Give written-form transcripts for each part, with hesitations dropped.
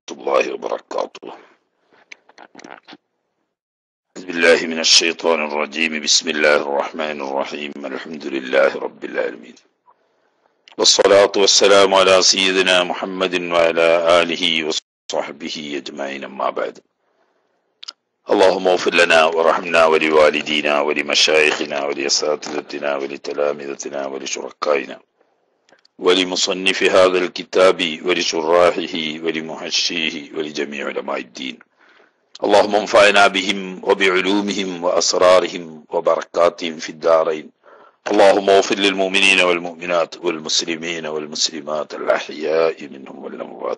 الله وبركاته. بسم الله من الشيطان الرجيم. بسم الله الرحمن الرحيم. الحمد لله رب العالمين، والصلاة والسلام على سيدنا محمد وعلى آله وصحبه أجمعين. أما بعد، اللهم اغفر لنا ورحمنا ولوالدينا ولمشايخنا ولأساتذتنا ولتلامذتنا ولشركائنا ولمصنف هذا الكتاب ولشراحه ولمحشيه ولجميع علماء الدين. اللهم انفعنا بهم وبعلومهم وأسرارهم وبركاتهم في الدارين. اللهم اغفر للمؤمنين والمؤمنات والمسلمين والمسلمات الأحياء منهم والأموات.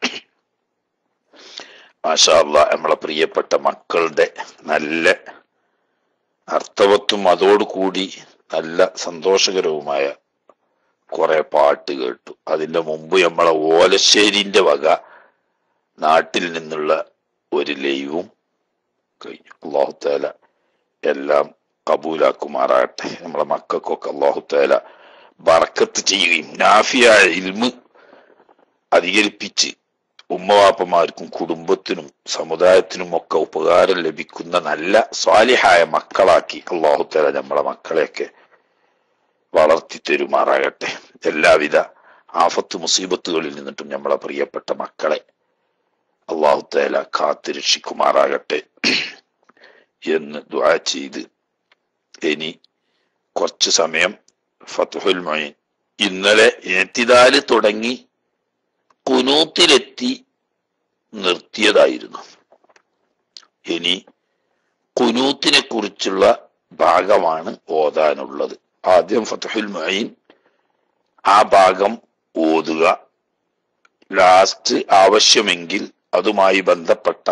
മാഷാ അല്ലാഹ്, നമ്മളെ പ്രിയപ്പെട്ട മക്കളുടെ നല്ല അർത്ഥവത്തും അതോടുകൂടി നല്ല സന്തോഷകരവുമായ കുറെ പാട്ട് കേട്ടു. അതിന്റെ മുമ്പ് നമ്മളെ ഓലശ്ശേരിന്റെ വക നാട്ടിൽ നിന്നുള്ള ഒരു ലൈവും കഴിഞ്ഞു. അല്ലാഹു തആല എല്ലാം കബൂലാക്കുമാറാകട്ടെ. നമ്മളെ മക്കൾക്കൊക്കെ അല്ലാഹു തആല ബറക്കത്ത് ചെയ്യുകയും നാഫിയായ ഇൽമ് അധികരിപ്പിച്ച് ഉമ്മവാപ്പമാർക്കും കുടുംബത്തിനും സമുദായത്തിനും ഒക്കെ ഉപകാരം ലഭിക്കുന്ന നല്ല സ്വാലിഹായ മക്കളാക്കി അല്ലാഹു തആല നമ്മളെ മക്കളെയൊക്കെ വളർത്തി തരുമാറാകട്ടെ. എല്ലാവിധ ആഫത്ത് മുസീബത്തുകളിൽ നിന്നിട്ടും നമ്മളെ പ്രിയപ്പെട്ട മക്കളെ അല്ലാഹു തആല കാത്ത് രക്ഷിക്കുമാറാകട്ടെ എന്ന് ദുആ ചെയ്ത് ഇനി കുറച്ചു സമയം ഫത്ഹുൽ മുഈൻ. ഇന്നലെ ഇഅ്തിദാൽ തുടങ്ങി ഖുനൂത്തിലെത്തി നിർത്തിയതായിരുന്നു. ഇനി ഖുനൂത്തിനെ കുറിച്ചുള്ള ഭാഗമാണ് ഓതാനുള്ളത്. ആദ്യം ഫത്ഹുൽ മുഈൻ, ആ ഭാഗം ഓതുക. ലാസ്റ്റ് ആവശ്യമെങ്കിൽ അതുമായി ബന്ധപ്പെട്ട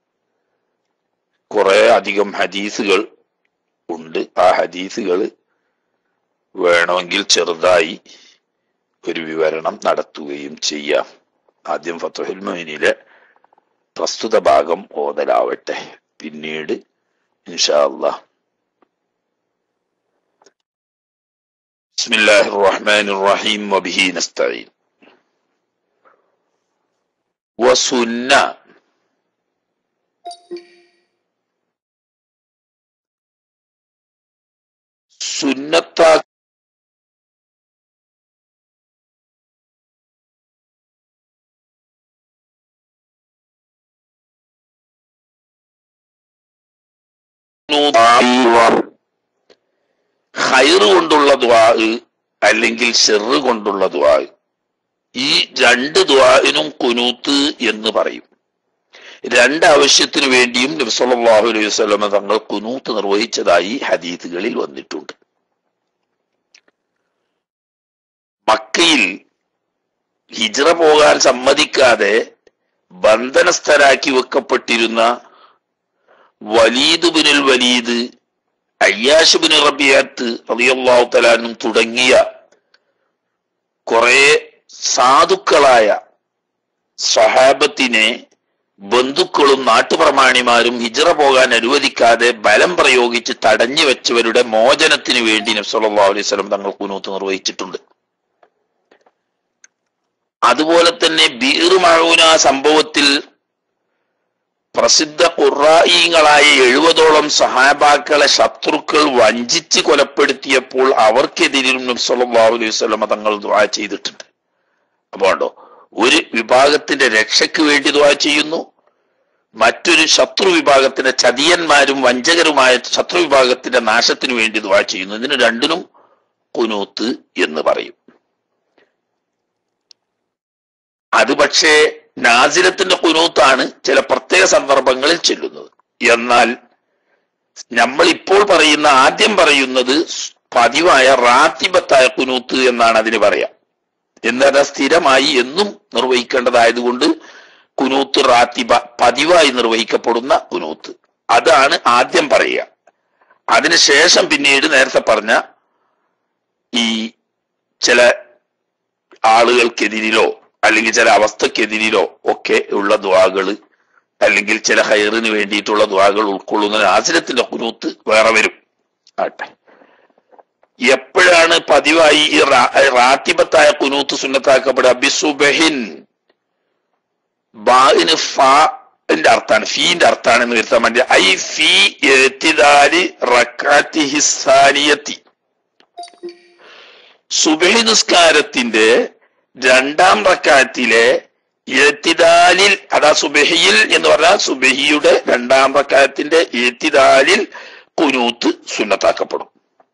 കുറെ അധികം ഹദീസുകൾ ഉണ്ട്. ആ ഹദീസുകൾ വേണമെങ്കിൽ ചെറുതായി ഒരു വിവരണം നടത്തുകയും ചെയ്യാം. ആദ്യം ഫത്ഹുൽ മുഈനിലെ പ്രസ്തുത ഭാഗം ഓതലാവട്ടെ, പിന്നീട് ഇൻഷാ അല്ലാഹ്. ബിസ്മില്ലാഹിർ റഹ്മാനിർ റഹീം. വബിഹി നസ്തഈൻ. വസുന്ന, സുന്നത്താ ഖൈറ് കൊണ്ടുള്ള ദുആ അല്ലെങ്കിൽ ശർറ് കൊണ്ടുള്ള ദുആ, ഈ രണ്ട് ദുആഇനും ഖുനൂത്ത് എന്ന് പറയും. രണ്ട് ആവശ്യത്തിനു വേണ്ടിയും നബി സല്ലല്ലാഹു അലൈഹി വസല്ലം തങ്ങൾ ഖുനൂത്ത് നിർവഹിച്ചതായി ഹദീസുകളിൽ വന്നിട്ടുണ്ട്. മക്കയിൽ ഹിജ്റ പോകാൻ സമ്മതിക്കാതെ ബന്ധനസ്ഥരാക്കി വെക്കപ്പെട്ടിരുന്ന വലീദ് ബിനുൽ വലീദ്, അയ്യാഷ് ബിൻ റബിയത്ത് റളിയല്ലാഹു തആല അൻഹു തുടങ്ങിയ കുറെ സാധുക്കളായ സ്വഹാബത്തിനെ ബന്ധുക്കളും നാട്ടുപ്രമാണിമാരും ഹിജ്റ പോകാൻ അനുവദിക്കാതെ ബലം പ്രയോഗിച്ച് തടഞ്ഞു വെച്ചവരുടെ മോചനത്തിന് വേണ്ടി നബി സല്ലല്ലാഹു അലൈഹി വസല്ലം തങ്ങൾ ഖുനൂത്ത് നിർവഹിച്ചിട്ടുണ്ട്. അതുപോലെ തന്നെ ബീർ മഊന സംഭവത്തിൽ പ്രസിദ്ധ ഖുറായികളായ 70ഓളം സഹാബാക്കളെ ശത്രുക്കൾ വഞ്ചിച്ച് കൊലപ്പെടുത്തിയപ്പോൾ അവർക്കെതിരും നബി സല്ലല്ലാഹു അലൈഹി വസല്ലം തങ്ങൾ ദുആ ചെയ്തിട്ടുണ്ട്. അപ്പോൾ ഒരു വിഭാഗത്തിന്റെ രക്ഷയ്ക്ക് വേണ്ടി ദുആ ചെയ്യുന്നു, മറ്റൊരു ശത്രു വിഭാഗത്തിന്റെ ചതിയന്മാരും വഞ്ചകരുമായ ശത്രു വിഭാഗത്തിന്റെ നാശത്തിന് വേണ്ടി ദുആ ചെയ്യുന്നു. ഇതിന് രണ്ടിനും ഖുനൂത്ത് എന്ന് പറയും. അത് പക്ഷേ നാസിലത്തിന്റെ ഖുനൂത്താണ് ചില പ്രത്യേക സന്ദർഭങ്ങളിൽ ചെല്ലുന്നത്. എന്നാൽ നമ്മൾ ഇപ്പോൾ പറയുന്ന ആദ്യം പറയുന്നത് പതിവായ റാത്തിബത്തായ ഖുനൂത്ത് എന്നാണ് അതിന് പറയാം. എന്നാൽ സ്ഥിരമായി എന്നും നിർവഹിക്കേണ്ടതായതുകൊണ്ട് ഖുനൂത്ത് റാത്തിബ, പതിവായി നിർവഹിക്കപ്പെടുന്ന ഖുനൂത്ത്, അതാണ് ആദ്യം പറയുക. അതിനുശേഷം പിന്നീട് നേരത്തെ പറഞ്ഞ ഈ ചില ആളുകൾക്കെതിരിലോ അല്ലെങ്കിൽ ചില അവസ്ഥക്കെതിരിലോ ഒക്കെ ഉള്ള ദുആകൾ, അല്ലെങ്കിൽ ചില ഖൈറിന് വേണ്ടിയിട്ടുള്ള ദുആകൾ ഉൾക്കൊള്ളുന്ന നാസിലത്തിന്റെ ഖുനൂത്ത് വേറെ വരും. ആട്ടെ, എപ്പോഴാണ് പതിവായി ഈ റാത്തിബത്തായ ഖുനൂത്ത് സുന്നത്താക്കപ്പെടുക? ബിസുബഹിൻ, ബാഇന് ഫാന്റെ അർത്ഥാണ്, ഫീന്റെ അർത്ഥാണ് എന്ന് വരുത്താൻ വേണ്ടി ഐ ഫീ ഇഅ്തിദാലി റക്അത്തിഹി സാനിയത്തി, സുബ്ഹി നിസ്കാരത്തിന്റെ രണ്ടാം റക്അത്തിലെ ഇഅ്തിദാലിൽ, അതാ സുബ്ഹിയിൽ എന്ന് പറഞ്ഞാൽ സുബ്ഹിയുടെ രണ്ടാം റക്അത്തിന്റെ ഇഅ്തിദാലിൽ ഖുനൂത്ത് സുന്നത്താക്കപ്പെടും.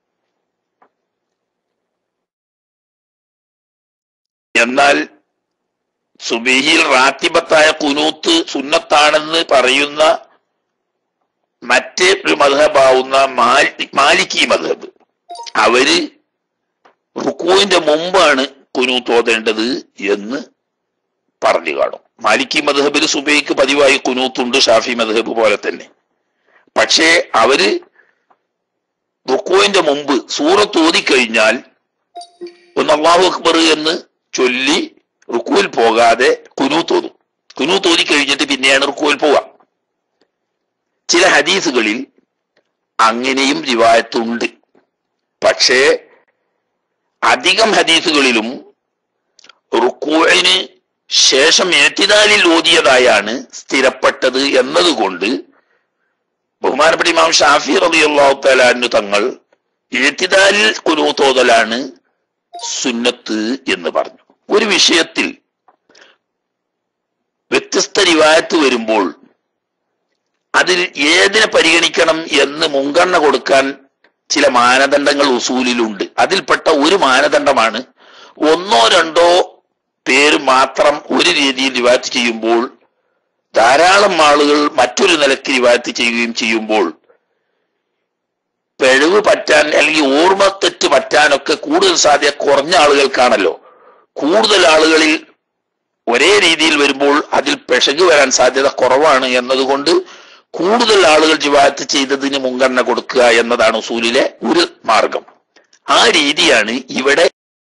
എന്നാൽ സുബ്ഹിയിൽ റാത്തിബത്തായ ഖുനൂത്ത് സുന്നത്താണെന്ന് പറയുന്ന മറ്റേ ഒരു മദ്ഹബാവുന്ന മാലിക്കി മദ്ഹബ്, അവര് റുക്കൂവിന്റെ മുമ്പാണ് ഖുനൂത്ത് ഓതേണ്ടത് എന്ന് പറഞ്ഞു കാണും. മാലിക്കി മദ്ഹബിൽ സുബ്ഹിക്ക് പതിവായി ഖുനൂത്തുണ്ട്, ഷാഫി മദ്ഹബ് പോലെ തന്നെ. പക്ഷേ അവര് റുക്കൂവിന്റെ മുമ്പ് സൂറത്ത് ഓതിക്കഴിഞ്ഞാൽ ഒന്ന് അല്ലാഹു അക്ബർ എന്ന് ചൊല്ലി റുക്കൂവിൽ പോകാതെ ഖുനൂത്ത് ഓതും. ഖുനൂത്ത് ഓതി കഴിഞ്ഞിട്ട് പിന്നെയാണ് റുക്കൂവിൽ പോവുക. ചില ഹദീസുകളിൽ അങ്ങനെയും റിവായത്തുണ്ട്. പക്ഷേ അധികം ഹദീസുകളിലും റുക്കൂഇന് ശേഷം ഇഅ്തിദാലിൽ ഓതിയതായാണ് സ്ഥിരപ്പെട്ടത് എന്നതുകൊണ്ട് ബഹുമാനപ്പെട്ട ഇമാം ഷാഫി റളിയല്ലാഹു തആല അൻഹു തങ്ങൾ ഇഅ്തിദാലിൽ ഖുനൂത്ത് ഓതലാണ് സുന്നത്ത് എന്ന് പറഞ്ഞു. ഒരു വിഷയത്തിൽ വ്യത്യസ്ത റിവായത്ത് വരുമ്പോൾ അതിൽ ഏതിനെ പരിഗണിക്കണം എന്ന് മുൻഗണന കൊടുക്കാൻ ചില മാനദണ്ഡങ്ങൾ ഉസൂലിലുണ്ട്. അതിൽപ്പെട്ട ഒരു മാനദണ്ഡമാണ് ഒന്നോ രണ്ടോ പേര് മാത്രം ഒരു രീതിയിൽ റിവായത്ത് ചെയ്യുമ്പോൾ ധാരാളം ആളുകൾ മറ്റൊരു നിലയ്ക്ക് റിവായത്ത് ചെയ്യുകയും ചെയ്യുമ്പോൾ പിഴവ് പറ്റാൻ അല്ലെങ്കിൽ ഓർമ്മ തെറ്റ് പറ്റാനൊക്കെ കൂടുതൽ സാധ്യത കുറഞ്ഞ ആളുകൾക്കാണല്ലോ. കൂടുതൽ ആളുകളിൽ ഒരേ രീതിയിൽ വരുമ്പോൾ അതിൽ പിശക് വരാൻ സാധ്യത കുറവാണ് എന്നതുകൊണ്ട് കൂടുതൽ ആളുകൾ റിവായത്ത് ചെയ്തതിന് മുൻഗണന കൊടുക്കുക എന്നതാണ് ഉസൂലിലെ ഒരു മാർഗം. ആ രീതിയാണ് ഇവിടെ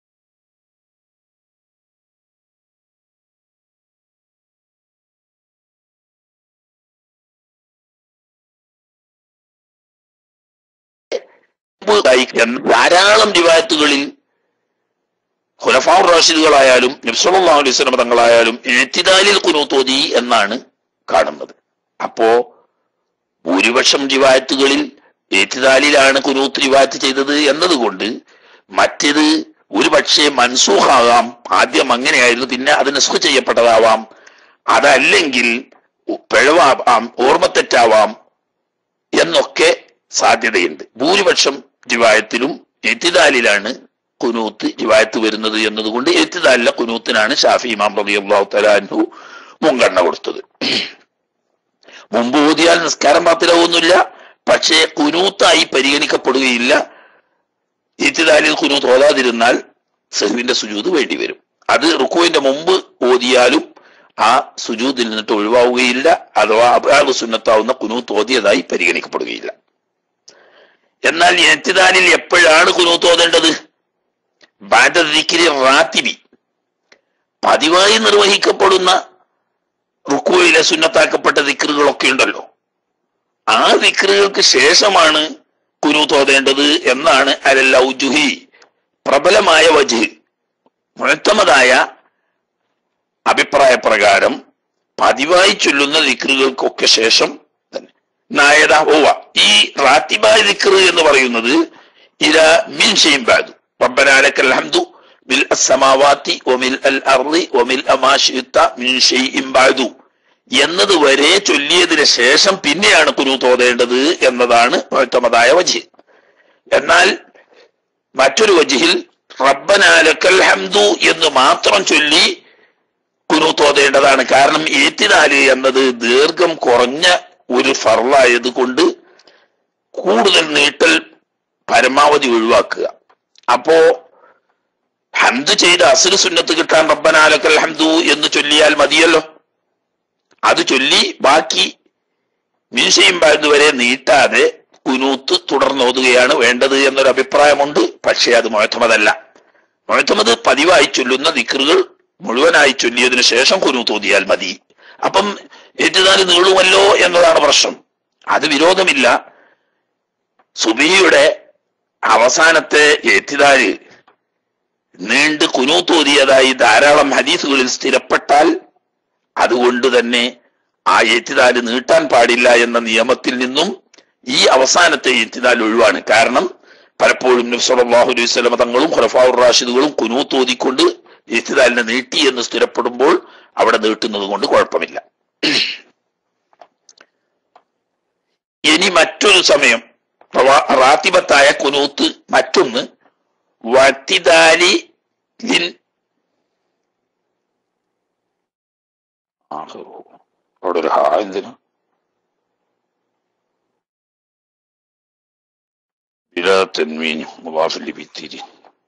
ധാരാളം റിവായത്തുകളിൽ ഖുലഫാഉർ റാഷിദുകളായാലും നബി സല്ലല്ലാഹു അലൈഹി വസല്ലം തങ്ങളായാലും ഇഅ്തിദാലിൽ ഖുനൂത്ത് ഓതി എന്നാണ് കാണുന്നത്. അപ്പോ ഭൂരിപക്ഷം റിവായത്തുകളിൽ ഇഅ്തിദാലിലാണ് ഖുനൂത്ത് റിവായത്ത് ചെയ്തത് എന്നതുകൊണ്ട് മറ്റേത് ഒരു പക്ഷേ മൻസൂഖാകാം, ആദ്യം അങ്ങനെയായിരുന്നു പിന്നെ അത് നസ്ഖ് ചെയ്യപ്പെട്ടതാവാം, അതല്ലെങ്കിൽ പിഴവാം, ഓർമ്മത്തെറ്റാവാം എന്നൊക്കെ സാധ്യതയുണ്ട്. ഭൂരിപക്ഷം റിവായത്തിലും ഇഅ്തിദാലിലാണ് ഖുനൂത്ത് റിവായത്ത് വരുന്നത് എന്നതുകൊണ്ട് ഇഅ്തിദാലിലെ ഖുനൂത്തിനാണ് ഷാഫി ഇമാം റളിയല്ലാഹു തആല അൻഹു മുൻഗണന കൊടുത്തത്. മുമ്പ് ഓതിയാൽ നിസ്കാരം ബാത്തിലാവുന്നില്ല, പക്ഷേ ഖുനൂത്തായി പരിഗണിക്കപ്പെടുകയില്ല. ഇഅ്തിദാലിൽ ഖുനൂത്ത് ഓതാതിരുന്നാൽ സഹ്വിന്റെ സുജൂദ് വേണ്ടി വരും. അത് റുക്കൂവിന്റെ മുമ്പ് ഓതിയാലും ആ സുജൂദിൽ നിന്നിട്ട് ഒഴിവാവുകയില്ല, അഥവാ അബ്ആദ് സുന്നത്താവുന്ന ഖുനൂത്ത് ഓതിയതായി പരിഗണിക്കപ്പെടുകയില്ല. എന്നാൽ ഇഅ്തിദാലിൽ എപ്പോഴാണ് ഖുനൂത്ത് ഓതേണ്ടത്? ബഅദ ദിക്രി റാത്തിബി, പതിവായി നിർവഹിക്കപ്പെടുന്ന റുക്കൂയിലെ സുന്നത്താക്കപ്പെട്ട ദിക്റുകളൊക്കെ ഉണ്ടല്ലോ, ആ ദിക്റുകൾക്ക് ശേഷമാണ് ഖുനൂത്ത് ഓതേണ്ടത് എന്നാണ് അലൽ ഔജുഹി, പ്രബലമായ വജ്ഹ്, മുഅ്തമദായ അഭിപ്രായ പ്രകാരം പതിവായി ചൊല്ലുന്ന ദിക്റുകൾക്കൊക്കെ ശേഷം തന്നെ. നായത ഓവ, ഈ റാത്തിബായ ദിക്റ് എന്ന് പറയുന്നത് ഇല മിൻ ഷൈഇൻ ബഅദു റബ്ബനാ ലക്കൽ ഹംദു മിൽ അസ്സമാവാതി വമിൽ അൽ അർളി വമിൽ മാ ശിഅ്ത മിൻ ഷൈഇൻ ബഅദു എന്നത് വരെ ചൊല്ലിയതിന് ശേഷം പിന്നെയാണ് ഖുനൂത്ത് ഓതേണ്ടത് എന്നതാണ് മുഅ്തമദായ വജ്ഹ്. എന്നാൽ മറ്റൊരു വജ്ഹിൽ റബ്ബനാ ലക്കൽ ഹംദു എന്ന് മാത്രം ചൊല്ലി ഖുനൂത്ത് ഓതേണ്ടതാണ്. കാരണം ഇഅ്തിദാല് എന്നത് ദീർഘം കുറഞ്ഞ ഒരു ഫർളായത് കൊണ്ട് കൂടുതൽ നീട്ടൽ പരമാവധി ഒഴിവാക്കുക. അപ്പോ ഹംദ് ചെയ്ത അസ്ർ സുന്നത്ത് കിട്ടാൻ റബ്ബനാ ലക്കൽ ഹംദു എന്ന് ചൊല്ലിയാൽ മതിയല്ലോ. അത് ചൊല്ലി ബാക്കി മിൻ ഷൈഇൻ ബഅദ് വരെ നീട്ടാതെ ഖുനൂത്ത് തുടർന്നോതുകയാണ് വേണ്ടത് എന്നൊരു അഭിപ്രായമുണ്ട്. പക്ഷേ അത് മുഅ്തമദല്ല. മുഅ്തമദ് പതിവായി ചൊല്ലുന്ന ദിക്റുകൾ മുഴുവനായി ചൊല്ലിയതിനു ശേഷം ഖുനൂത്ത് ഓതിയാൽ മതി. അപ്പം ഇഅ്തിദാൽ നീളുമല്ലോ എന്നതാണ് പ്രശ്നം. അത് വിരോധമില്ല. സുബ്ഹിയുടെ അവസാനത്തെ ഇഅ്തിദാൽ നീണ്ട് ഖുനൂത്ത് ഓതിയതായി ധാരാളം ഹദീസുകളിൽ സ്ഥിരപ്പെട്ടാൽ അതുകൊണ്ട് തന്നെ ആ ഇഅ്തിദാൽ നീട്ടാൻ പാടില്ല എന്ന നിയമത്തിൽ നിന്നും ഈ അവസാനത്തെ ഇഅ്തിദാൽ ഒഴിവാണ്. കാരണം പലപ്പോഴും നബി സല്ലല്ലാഹു അലൈഹി വസല്ലം തങ്ങളും ഖുലഫാഉർ റാഷിദുകളും ഖുനൂത്ത് ഓതിക്കൊണ്ട് ഇഅ്തിദാലിനെ നീട്ടി എന്ന് സ്ഥിരപ്പെടുമ്പോൾ അവിടെ നീട്ടുന്നത് കൊണ്ട് കുഴപ്പമില്ല. ഇനി മറ്റൊരു സമയം റാത്തിബത്തായ ഖുനൂത്ത്, മറ്റൊന്ന് വഅ്തിദാലി ലിൻ അവിടെ ഒരു ഹാ എന്തിനാ ബിലാ തൻവീൻ മുളാഫ് ലിബിത്തിരി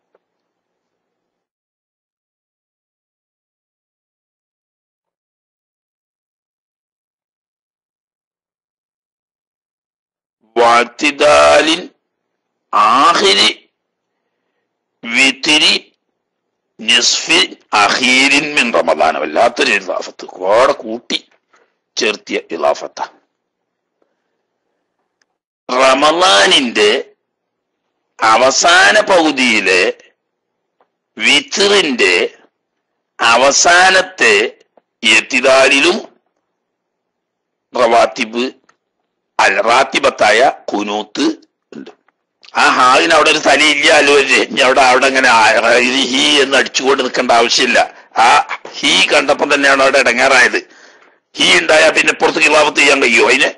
വഅ്തിദാലിൻ ആഖിരി വിത്രി നിസ്ഫി അഖീരിൻ മിൻ റമദാൻ. വല്ലാത്തൊരു ഇലാഫത്ത്, കൂടെ കൂട്ടി ചേർത്തിയ ഇലാഫത്ത. റമദാനിന്റെ അവസാന പകുതിയിലെ വിത്റിന്റെ അവസാനത്തെ ഇഅ്തിദാലിലും റാത്തിബത്തായ ഖുനൂത്ത് ഉണ്ട്. ആ ഹാവിന് അവിടെ ഒരു തലയില്ല, അല്ലോര് ഇനി അവിടെ ഇങ്ങനെ ഹി എന്ന് അടിച്ചുകൊണ്ട് നിൽക്കേണ്ട ആവശ്യമില്ല. ആ ഹി കണ്ടപ്പം തന്നെയാണ് അവിടെ ഇടങ്ങാറായത്. ഹി ഉണ്ടായാൽ പിന്നെ പുറത്ത് ഇലാഫത്ത് ചെയ്യാൻ കഴിയുമോ അതിന്?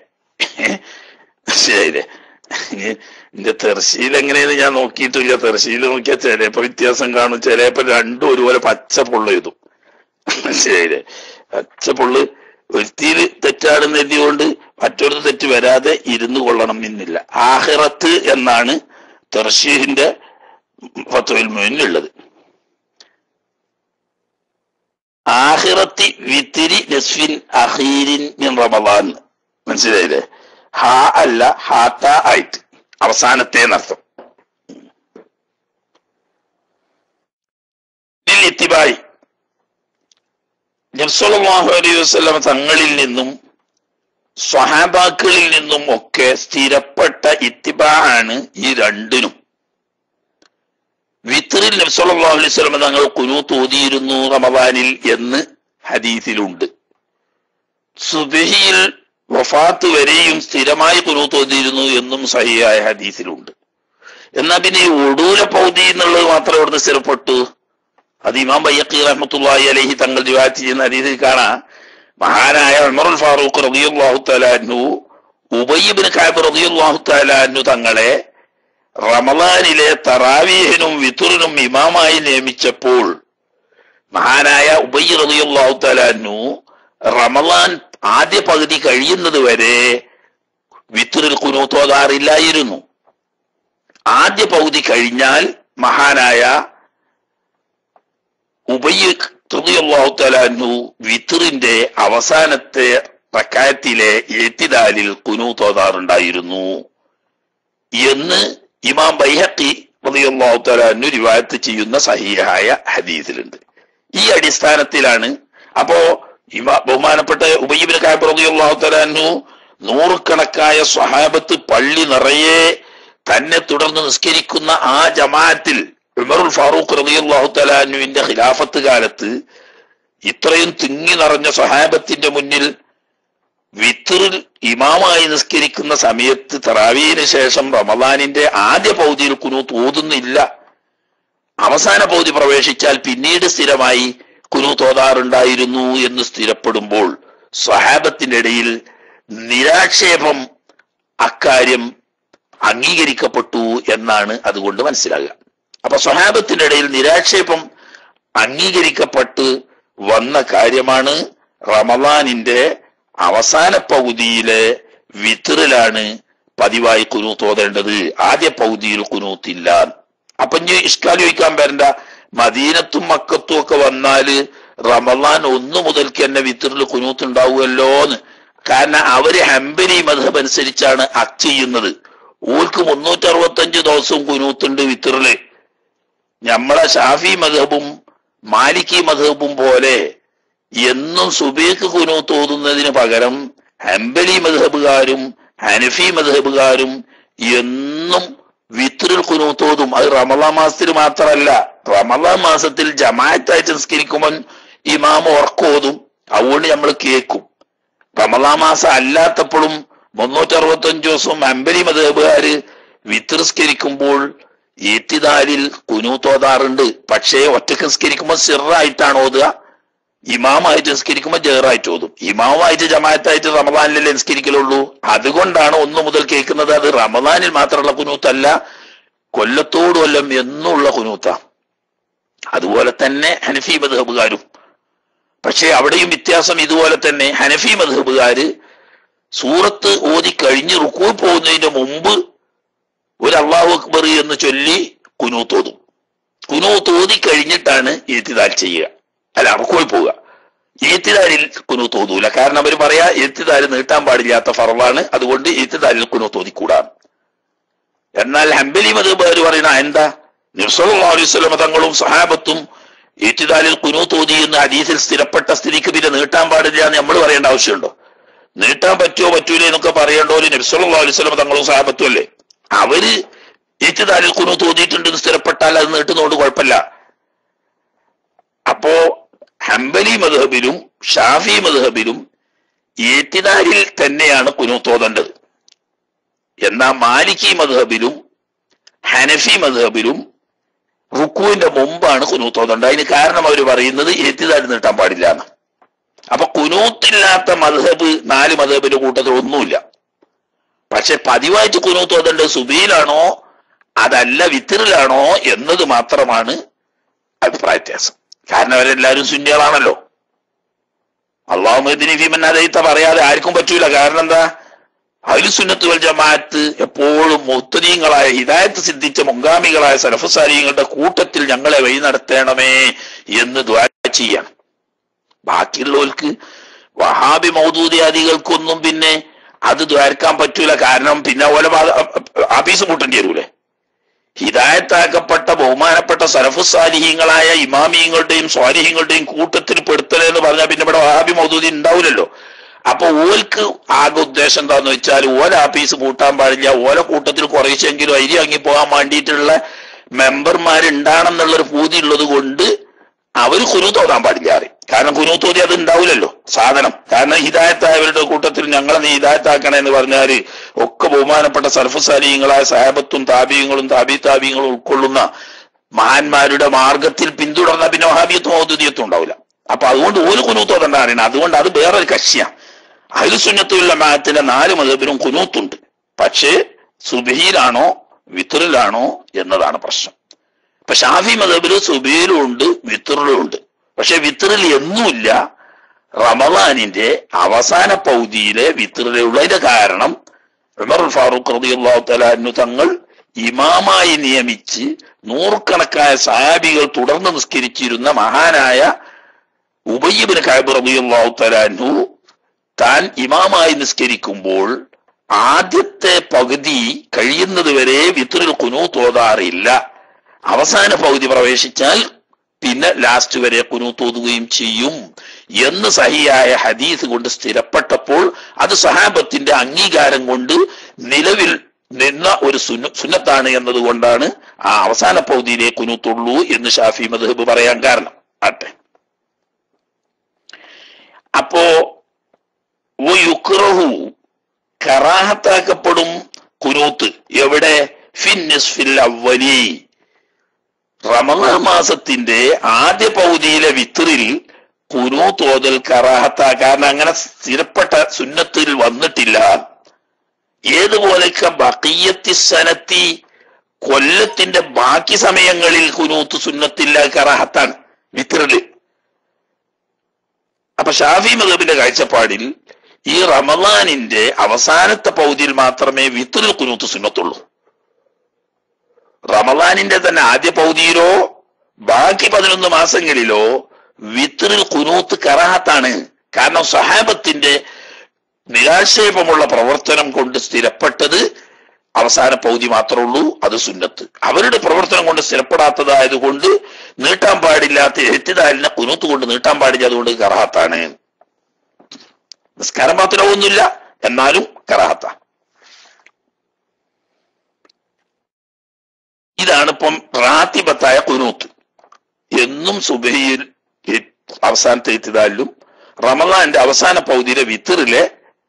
ശരി, എന്റെ തെർശീൽ എങ്ങനെയെന്ന് ഞാൻ നോക്കിയിട്ടില്ല. തെർശീൽ നോക്കിയാൽ ചിലപ്പോ വ്യത്യാസം കാണും, ചിലപ്പോ രണ്ടും ഒരുപോലെ പച്ച പൊള്ളു എഴുതും. ശരി, പച്ച പൊള്ളു ഒരുത്തിയിൽ തെറ്റാണെന്ന് എഴുതിയോണ്ട് മറ്റൊരു തെറ്റ് വരാതെ ഇരുന്നു കൊള്ളണം എന്നില്ല. ആഖിറത്ത് എന്നാണ് തെർശീഹിന്റെ ഫത്വയിൽ മുന്നിലുള്ളത്. ആഖിറത്തി വിത്തിരി നസ്ഫിൻ അഖീരിൻ മിൻ റമദാൻ. മനസ്സിലായില്ലേ? ഹാ അല്ല, ഹാത്ത ആയിട്ട് അവസാനത്തെ എന്നർത്ഥം. ഇത്തിബായി നബി സല്ലല്ലാഹു അലൈഹി വസല്ലം തങ്ങളിൽ നിന്നും സ്വഹാബാക്കളിൽ നിന്നും ഒക്കെ സ്ഥിരപ്പെട്ട ഇത്തിബാഅാണ് ഈ രണ്ടിനും. വിത്റിൽ നബി സല്ലല്ലാഹു അലൈഹി വസല്ലം തങ്ങൾ ഖുനൂത്ത് ഓതിയിരുന്നു റമദാനിൽ എന്ന് ഹദീസിലുണ്ട്. സുബ്ഹിയിൽ വഫാത്ത് വരെയും സ്ഥിരമായി ഖുനൂത്ത് ഓതിയിരുന്നു എന്നും സഹിഹായ ഹദീസിലുണ്ട്. എന്നാ പിന്നെ ഈ ഒടൂല പൗതി എന്നുള്ളത് മാത്രം ഇവിടുന്ന് സ്ഥിരപ്പെട്ടു. അത് ഇമാം ബൈഹഖി റഹ്മത്തുള്ളാഹി അലൈഹി തങ്ങൾ റിവായത്ത് ചെയ്യുന്ന ഹദീസിൽ കാണാം, മഹാനായ ഉമറുൽ ഫാറൂഖ് റളിയല്ലാഹു തആല അൻഹു ഉബയ്യ് ഇബ്നു കഅബ് റളിയല്ലാഹു തആല അൻഹു തങ്ങളെ റമളാനിലെ തറാവീഹിനും വിത്റിനും ഇമാമായി നിയമിച്ചപ്പോൾ മഹാനായ ഉബയ്യ് റളിയല്ലാഹു തആല അൻഹു റമളാൻ ആദ്യ പകുതി കഴിയുന്നത് വരെ വിത്റിൽ ഖുനൂത്ത് ഓതാറില്ലായിരുന്നു. ആദ്യ പകുതി കഴിഞ്ഞാൽ മഹാനായ ഉബയ്യ് റളിയല്ലാഹു തആല അൻഹു വിത്റിന്റെ അവസാനത്തെ റക്അത്തിലെ ഇഅ്തിദാലിൽ ഖുനൂത്ത് ഓതാറുണ്ടായിരുന്നു എന്ന് ഇമാം ബൈഹഖി റളിയല്ലാഹു തആല അൻഹു റിവായത്ത് ചെയ്യുന്ന സഹീഹായ ഹദീസിലുണ്ട്. ഈ അടിസ്ഥാനത്തിലാണ് അപ്പോ ബഹുമാനപ്പെട്ട ഉബയ്യ് ഇബ്നു കഅബ് റളിയല്ലാഹു തആല അൻഹു നൂറുകണക്കായ സ്വഹാബത്ത് പള്ളി നിറയെ തന്നെ തുടർന്ന് നിസ്കരിക്കുന്ന ആ ജമാഅത്തിൽ ഉമറുൽ ഫാറൂഖ് റളിയല്ലാഹു തആല അൻഹുവിന്റെ ഖിലാഫത്ത് കാലത്ത് ഇത്രയും തിങ്ങി നിറഞ്ഞ സ്വഹാബത്തിന്റെ മുന്നിൽ വിത്റിൽ ഇമാമായി നിസ്കരിക്കുന്ന സമയത്ത് തറാവീഹിന് ശേഷം റമദാനിന്റെ ആദ്യ പൗതിയിൽ ഖുനൂത്ത് ഓതുന്നില്ല. അവസാന പൗതി പ്രവേശിച്ചാൽ പിന്നീട് സ്ഥിരമായി ഖുനൂത്ത് ഓതാറുണ്ടായിരുന്നു എന്ന് സ്ഥിരപ്പെടുമ്പോൾ സ്വഹാബത്തിന്റെ ഇടയിൽ നിരാക്ഷേപം അക്കാര്യം അംഗീകരിക്കപ്പെട്ടു എന്നാണ് അതുകൊണ്ട് മനസ്സിലാകുക. അപ്പൊ സ്വഹാബത്തിന്റെ ഇടയിൽ നിരാക്ഷേപം അംഗീകരിക്കപ്പെട്ട് വന്ന കാര്യമാണ് റമളാനിന്റെ അവസാന പകുതിയിലെ വിത്റിലാണ് പതിവായി ഖുനൂത്ത് ഓതേണ്ടത്, ആദ്യ പകുതിയിൽ ഖുനൂത്തില്ല. അപ്പൊ ഇനി ഇഷ്കാലി ചോദിക്കാൻ വരണ്ട, മദീനത്തും മക്കത്തും ഒക്കെ വന്നാല് റമളാൻ 1 മുതൽക്ക് തന്നെ വിത്റിൽ ഖുനൂത്ത് ഉണ്ടാവുമല്ലോന്ന്. കാരണം അവര് ഹംബലി മദ്ഹബ് അനുസരിച്ചാണ് അക്ട് ചെയ്യുന്നത്. ഓർക്ക് 365 ദിവസവും ഖുനൂത്തുണ്ട് വിത്റില്. നമ്മളെ ഷാഫി മദ്ഹബും മാലിക്കി മദ്ഹബും പോലെ എന്നും സുബഹിക്ക് ഖുനൂത്ത് ഓതുന്നതിന് പകരം ഹംബലി മദ്ഹബുകാരും ഹനഫി മദ്ഹബുകാരും എന്നും വിത്റിൽ ഖുനൂത്ത് ഓതും. അത് റമളാൻ മാസത്തിൽ മാത്രമല്ല, റമളാൻ മാസത്തിൽ ജമാഅത്തായിട്ട് നിസ്കരിക്കുമ്പോൾ ഇമാം ഉറക്കോതും, അതുകൊണ്ട് നമ്മൾ കേൾക്കും. റമദാൻ മാസം അല്ലാത്തപ്പോഴും 365 ദിവസവും ഹംബലി മദ്ഹബുകാര് വിത്രിസ്കരിക്കുമ്പോൾ ഇഅ്തിദാലിൽ ഖുനൂത്ത് ഓതാറുണ്ട്. പക്ഷേ ഒറ്റക്ക് നിസ്കരിക്കുമ്പോൾ സിറായിട്ടാണ് ഓതുക, ഇമാമായിട്ട് നിസ്കരിക്കുമ്പോൾ ജഹറായിട്ട് ഓതും. ഇമാമായിട്ട് ജമാഅത്തായിട്ട് റമദാനിലല്ലേ നിസ്കരിക്കലുള്ളൂ. അതുകൊണ്ടാണ് 1 മുതൽ കേൾക്കുന്നത്. അത് റമദാനിൽ മാത്രമുള്ള ഖുനൂത്തല്ല, കൊല്ലത്തോട് കൊല്ലം എന്നുള്ള ഖുനൂത്താ. അതുപോലെ തന്നെ ഹനഫി മദ്ഹബുകാരും. പക്ഷെ അവിടെയും വ്യത്യാസം ഇതുപോലെ തന്നെ. ഹനഫി മദ്ഹബുകാര് സൂറത്ത് ഓതി കഴിഞ്ഞ് റുക്കൂ പോകുന്നതിന്റെ മുമ്പ് ഒരു അല്ലാഹു അക്ബർ എന്ന് ചൊല്ലി ഖുനൂത്ത് ഓതും. ഖുനൂത്ത് ഓതി കഴിഞ്ഞിട്ടാണ് ഇഅ്തിദാൽ ചെയ്യുക, അല്ല റുക്കൂ പോവുക. ഇഅ്തിദാലിൽ ഖുനൂത്ത് ഓതൂല. കാരണം അവർ പറയാ ഇഅ്തിദാൽ നീട്ടാൻ പാടില്ലാത്ത ഫർളാണ്, അതുകൊണ്ട് ഇഅ്തിദാലിൽ ഖുനൂത്ത് ഓതിക്കൂടാ. എന്നാൽ ഹംബലി മദ്ഹബുകാർ പറയുന്ന എന്താ, നബി സല്ലല്ലാഹു അലൈഹി വസല്ലം തങ്ങളും സഹാബത്തും ഇഅ്തിദാലിൽ ഖുനൂത്ത് ഓതി എന്ന് ഹദീസിൽ സ്ഥിരപ്പെട്ട സ്ഥിതിക്ക് പിന്നെ നീട്ടാൻ പാടില്ല എന്ന് നമ്മൾ പറയേണ്ട ആവശ്യമുണ്ടോ? നീട്ടാൻ പറ്റുമോ പറ്റൂലേ എന്നൊക്കെ പറയേണ്ടോ നബി സല്ലല്ലാഹു അലൈഹി വസല്ലം തങ്ങളും സഹാബത്തും അല്ലേ. അവര് ഇഅ്തിദാലിൽ ഖുനൂത്ത് ഓതിയിട്ടുണ്ടെന്ന് സ്ഥിരപ്പെട്ടാൽ അത് നീട്ടുന്നതുകൊണ്ട് കുഴപ്പമില്ല. അപ്പോ ഹംബലി മദ്ഹബിലും ഷാഫി മദ്ഹബിലും ഇഅ്തിദാലിൽ തന്നെയാണ് ഖുനൂത്ത് ഓതേണ്ടത്. എന്നാൽ മാലിക്കി മദ്ഹബിലും ഹനഫി മദ്ഹബിലും റുക്കുവിന്റെ മുമ്പാണ് ഖുനൂത്ത് ഓതേണ്ടത്. അതിന് കാരണം അവർ പറയുന്നത് ഇഅ്തിദാൽ നീട്ടാൻ പാടില്ല എന്ന്. അപ്പൊ ഖുനൂത്തില്ലാത്ത മദ്ഹബ് 4 മദ്ഹബിന്റെ കൂട്ടത്തിൽ ഒന്നുമില്ല. പക്ഷെ പതിവായിട്ട് ഖുനൂത്ത് ഓതേണ്ടത് സുബഹിയിലാണോ അതല്ല വിത്റിലാണോ എന്നത് മാത്രമാണ് അഭിപ്രായ വ്യത്യാസം. കാരണം അവരെല്ലാവരും സുന്നികളാണല്ലോ. അല്ലാഹുമ്മ ഫീമൻ ഹദൈത പറയാതെ ആർക്കും പറ്റൂല. കാരണം എന്താ, അഹ്ലു സുന്നത്ത് വൽ ജമാഅത്ത് എപ്പോഴും മുഹ്തദീങ്ങളായ ഹിദായത്ത് സിദ്ധിച്ച മുൻഗാമികളായ സലഫ് സാലിഹീങ്ങളുടെ കൂട്ടത്തിൽ ഞങ്ങളെ വഴി നടത്തണമേ എന്ന് ദുആ ചെയ്യാണ്. ബാക്കിയുള്ളവർക്ക് വഹാബി മൗദൂദിയാദികൾക്കൊന്നും പിന്നെ അത് ദ്വാരക്കാൻ പറ്റൂല. കാരണം പിന്നെ ഓലെ ആഫീസ് കൂട്ടേണ്ടി വരൂലേ. ഹിദായത്താക്കപ്പെട്ട ബഹുമാനപ്പെട്ട സലഫു സാലിഹീങ്ങളായ ഇമാമിയങ്ങളുടെയും സ്വാലിഹീങ്ങളുടെയും കൂട്ടത്തിൽ പെടുത്തലെന്ന് പറഞ്ഞാൽ പിന്നെ ഇവിടെ വഹാബി മൗദൂദി ഉണ്ടാവില്ലല്ലോ. അപ്പൊ ഓൽക്ക് ആകെ ഉദ്ദേശം എന്താന്ന് വെച്ചാൽ ഓല ആഫീസ് പൂട്ടാൻ പാടില്ല, ഓല കൂട്ടത്തിൽ കുറച്ചെങ്കിലും അരി അങ്ങി പോകാൻ വേണ്ടിയിട്ടുള്ള മെമ്പർമാരുണ്ടാണെന്നുള്ളൊരു പൂതി ഉള്ളത് കൊണ്ട് അവര് ഖുനൂത്ത് ഓതാൻ പാടില്ല. കാരണം ഖുനൂത്ത് ഓതി അത് ഉണ്ടാവില്ലല്ലോ സാധനം. കാരണം ഹിദായത്തായവരുടെ കൂട്ടത്തിൽ ഞങ്ങളെ നീ ഹിദായത്താക്കണമെന്ന് പറഞ്ഞാല് ഒക്കെ ബഹുമാനപ്പെട്ട സലഫു സാലിഹീങ്ങളായ സഹാബത്തും താബീങ്ങളും താബീങ്ങളും ഉൾക്കൊള്ളുന്ന മഹാന്മാരുടെ മാർഗത്തിൽ പിന്തുടർന്ന പിന്നെ വഹാബിയത്തും മൗദൂദിയത്തും ഉണ്ടാവില്ല. അപ്പൊ അതുകൊണ്ട് ഒരു ഖുനൂത്ത് ഓതണ്ട അറിയണം. അതുകൊണ്ട് അത് വേറൊരു കക്ഷിയാണ്. അഹ്ലു സുന്നത്ത് വൽ ജമാഅത്തിന്റെ 4 മദ്ഹബിലും ഖുനൂത്തുണ്ട്. പക്ഷേ സുബ്ഹിയിലാണോ വിത്റിലാണോ എന്നതാണ് പ്രശ്നം. ഇപ്പൊ ഷാഫി മദ്ഹബിൽ സുബ്ഹിയിലും ഉണ്ട് വിത്റിലും ഉണ്ട്. പക്ഷെ വിത്റിൽ എന്നുമില്ല, റമദാനിന്റെ അവസാന പൗതിയിലെ വിത്റിലുള്ള. അതിന്റെ കാരണം ഉമർ ഫാറൂഖ് റളിയല്ലാഹു തആല അൻഹു തങ്ങൾ ഇമാമായി നിയമിച്ച് നൂറുകണക്കായ സഹാബികൾ തുടർന്ന് നിസ്കരിച്ചിരുന്ന മഹാനായ ഉബയ്യ് ഇബ്നു കഅബ് റളിയല്ലാഹു തആല അൻഹു താൻ ഇമാമായി നിസ്കരിക്കുമ്പോൾ ആദ്യത്തെ പകുതി കഴിയുന്നത് വരെ വിത്റിൽ ഖുനൂത്ത് ഓതാറില്ല. അവസാന പകുതി പ്രവേശിച്ചാൽ പിന്നെ ലാസ്റ്റ് വരെ ഖുനൂത്ത് ഓതുകയും ചെയ്യും എന്ന് സഹിയായ ഹദീസ് കൊണ്ട് സ്ഥിരപ്പെട്ടപ്പോൾ അത് സഹാബത്തിന്റെ അംഗീകാരം കൊണ്ട് നിലവിൽ നിന്ന ഒരു സുന്നത്താണ് എന്നതുകൊണ്ടാണ് ആ അവസാന പൗതിയിലെ ഖുനൂത്തുള്ളൂ എന്ന് ഷാഫി മദ്ഹബ് പറയാൻ കാരണം. ആട്ടെ, അപ്പോ യുക്റഹു കറാഹത്താക്കപ്പെടും ഖുനൂത്ത് എവിടെ? ഫിന്നിസ്ഫിൽ അവ്വലി, റമദാൻ മാസത്തിന്റെ ആദ്യ പൗതിയിലെ വിത്റിൽ ഖുനൂത്ത് ഓതൽ കറാഹത്ത. കാരണം അങ്ങനെ സ്ഥിരപ്പെട്ട സുന്നത്തിൽ വന്നിട്ടില്ല. ഏതുപോലെയൊക്കെ ബഖിയത്തി സനത്തി, കൊല്ലത്തിന്റെ ബാക്കി സമയങ്ങളിൽ ഖുനൂത്ത് സുന്നത്തില്ല, കറാഹത്താണ് വിത്റില്. അപ്പൊ ഷാഫി മദ്ഹബിന്റെ കാഴ്ചപ്പാടിൽ ഈ റമദാനിന്റെ അവസാനത്തെ പൗതിയിൽ മാത്രമേ വിത്റിൽ ഖുനൂത്ത് സുന്നത്തുള്ളൂ. റമദാനിന്റെ തന്നെ ആദ്യ പൗതിയിലോ ബാക്കി 11 മാസങ്ങളിലോ വിത്റിൽ ഖുനൂത്ത് കറാഹത്താണ്. കാരണം സഹാബത്തിന്റെ നിരാക്ഷേപമുള്ള പ്രവർത്തനം കൊണ്ട് സ്ഥിരപ്പെട്ടത് അവസാന പൗതി മാത്രമേ ഉള്ളൂ, അത് സുന്നത്ത്. അവരുടെ പ്രവർത്തനം കൊണ്ട് സ്ഥിരപ്പെടാത്തതായത് കൊണ്ട് നീട്ടാൻ പാടില്ലാത്ത ഇഅ്തിദാലിനെ ഖുനൂത്ത് കൊണ്ട് നീട്ടാൻ പാടില്ല, അതുകൊണ്ട് കറാഹത്താണ്. നിസ്കാരം മാത്രമൊന്നുമില്ല, എന്നാലും കറാഹത്ത. ഇതാണ് ഇപ്പം റാത്തിബത്തായ ഖുനൂത്ത്. എന്നും സുബഹിയിൽ അവസാനത്തെ ഇഅ്തിദാലിലും റമളാന്റെ അവസാന പൗതിയിലെ വിത്തറിലെ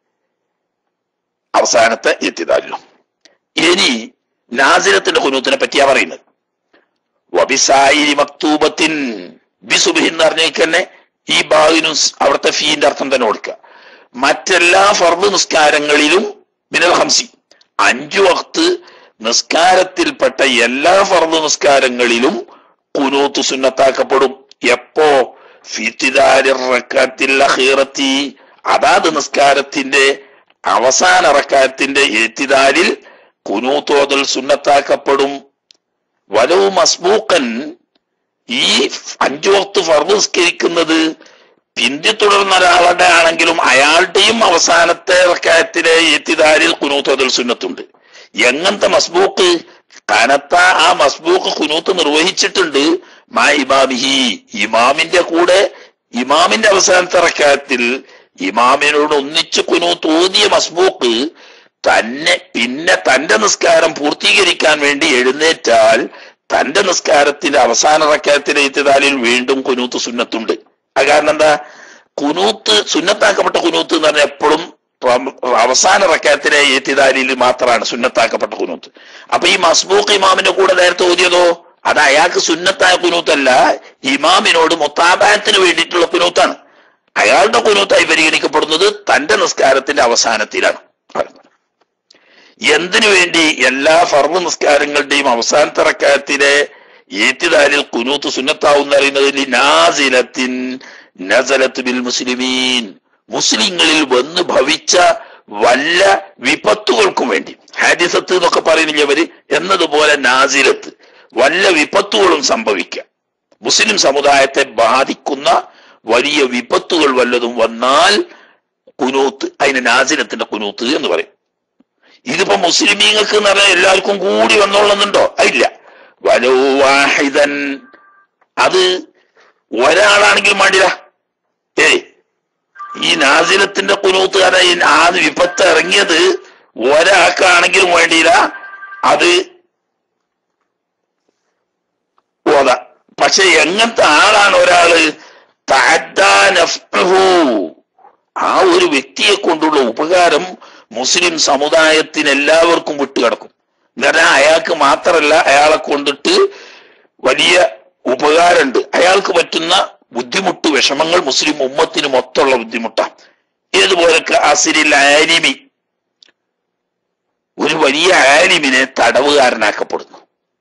അവസാനത്തെ എത്തിദാലിലും. ഇനി നാസിലത്തിന്റെ ഖുനൂത്തിനെ പറ്റിയാ പറയുന്നത്. വബിസായിരി മക്തൂബത്തിൻ ബിസുബ്ഹി എന്ന് പറഞ്ഞേക്കന്നെ ഈ ബാവിനും അവിടുത്തെ ഫീന്റെ അർത്ഥം തന്നെ കൊടുക്കുക. മറ്റെല്ലാ ഫർദ് നിസ്കാരങ്ങളിലും മിനൽ ഹംസി 5 വഖ്ത് നിസ്കാരത്തിൽപ്പെട്ട എല്ലാ ഫർദ് നിസ്കാരങ്ങളിലും ഖുനൂത്ത് സുന്നത്താക്കപ്പെടും. എപ്പോ? ഫിത്തിദാരി റക്അത്തിൽ അഖീറത്തി, അതാത് നിസ്കാരത്തിന്റെ അവസാന റക്അത്തിന്റെ ഇത്തിദാലിൽ ഖുനൂത്ത് ഓതൽ സുന്നത്താക്കപ്പെടും. വലൗ മസ്ബൂഖൻ, ഈ 5 വഖ്ത് ഫർദ് നിസ്കരിക്കുന്നത് പിന്തി തുടർന്ന ഒരാളുടെ ആണെങ്കിലും അയാളുടെയും അവസാനത്തെ റക്അത്തിലെ ഇത്തിദാലിൽ ഖുനൂത്ത് ഓതൽ സുന്നത്തുണ്ട്. എങ്ങനത്തെ മസ്ബൂക്ക്? കനത്ത ആ മസ്ബൂക്ക് ഖുനൂത്ത് നിർവഹിച്ചിട്ടുണ്ട് മാ ഇമാമിഹി, ഇമാമിന്റെ കൂടെ, ഇമാമിന്റെ അവസാനത്തെ റക്അത്തിൽ ഇമാമിനോട് ഒന്നിച്ച് ഖുനൂത്ത് ഓതിയ മസ്ബൂക്ക് തന്നെ പിന്നെ തന്റെ നിസ്കാരം പൂർത്തീകരിക്കാൻ വേണ്ടി എഴുന്നേറ്റാൽ തന്റെ നിസ്കാരത്തിന്റെ അവസാന റക്അത്തിലെ ഇത്തിദാലിൽ വീണ്ടും ഖുനൂത്ത് സുന്നത്തുണ്ട്. അത് കാരണം എന്താ? ഖുനൂത്ത് സുന്നത്താക്കപ്പെട്ട ഖുനൂത്ത് എന്ന് പറഞ്ഞാൽ എപ്പോഴും അവസാന റക്അത്തിലെ ഇത്തിദാലിൽ മാത്രമാണ് സുന്നത്താക്കപ്പെട്ട ഖുനൂത്ത്. അപ്പൊ ഈ മസ്ബൂഖ് ഇമാമിന്റെ കൂടെ നേരത്തെ ഓതിയതോ അത് അയാൾക്ക് സുന്നത്തായ ഖുനൂത്തല്ല, ഇമാമിനോട് മുത്താബഅത്തിന് വേണ്ടിയിട്ടുള്ള ഖുനൂത്താണ്. അയാളുടെ ഖുനൂത്തായി പരിഗണിക്കപ്പെടുന്നത് തന്റെ നിസ്കാരത്തിന്റെ അവസാനത്തിലാണ്. എന്തിനു വേണ്ടി? എല്ലാ ഫർദ് നിസ്കാരങ്ങളുടെയും അവസാനത്തെ റക്അത്തിലെ ഇത്തിദാലിൽ ഖുനൂത്ത് സുന്നത്താവുന്ന അറിയുന്നത് നാസിലത്തിൻ നസലത്ത് ബിൽ മുസ്ലിമീൻ, മുസ്ലിങ്ങളിൽ വന്ന് ഭവിച്ച വല്ല വിപത്തുകൾക്കും വേണ്ടി. ഹാദിസത്ത് എന്നൊക്കെ പറയുന്നില്ല അവര്, എന്നതുപോലെ നാസിലത്ത് വല്ല വിപത്തുകളും സംഭവിക്കുക, മുസ്ലിം സമുദായത്തെ ബാധിക്കുന്ന വലിയ വിപത്തുകൾ വല്ലതും വന്നാൽ ഖുനൂത്ത്, അതിന് നാസിലത്തിന്റെ ഖുനൂത്ത് എന്ന് പറയും. ഇതിപ്പോ മുസ്ലിമീങ്ങൾക്ക് എന്ന് പറഞ്ഞാൽ എല്ലാവർക്കും കൂടി വന്നോളുന്നുണ്ടോ? ഇല്ല. വലൗ വാഹിദൻ, അത് ഒരാളാണെങ്കിലും വേണ്ടില്ല. ഈ നാസിലത്തിന്റെ ഖുനൂത്ത് കാരണം ആ വിപത്ത് ഇറങ്ങിയത് ഒരാൾക്കാണെങ്കിലും വേണ്ടിയില്ല, അത് ഓതാ. പക്ഷെ എങ്ങനത്തെ ആളാണ് ഒരാള്? തഅദ്ദാ നഫ്ഉഹു, ആ ഒരു വ്യക്തിയെ കൊണ്ടുള്ള ഉപകാരം മുസ്ലിം സമുദായത്തിന് എല്ലാവർക്കും വിട്ടുകിടക്കും. കാരണം അയാൾക്ക് മാത്രമല്ല, അയാളെ കൊണ്ടിട്ട് വലിയ ഉപകാരമുണ്ട്. അയാൾക്ക് പറ്റുന്ന ബുദ്ധിമുട്ട്, വിഷമങ്ങൾ മുസ്ലിം ഉമ്മത്തിന് മൊത്തമുള്ള ബുദ്ധിമുട്ടാണ്. ഏതുപോലൊക്കെ അസിരിൽ ആലിമി, ഒരു വലിയ ആലിമിനെ തടവുകാരനാക്കപ്പെടുന്നു.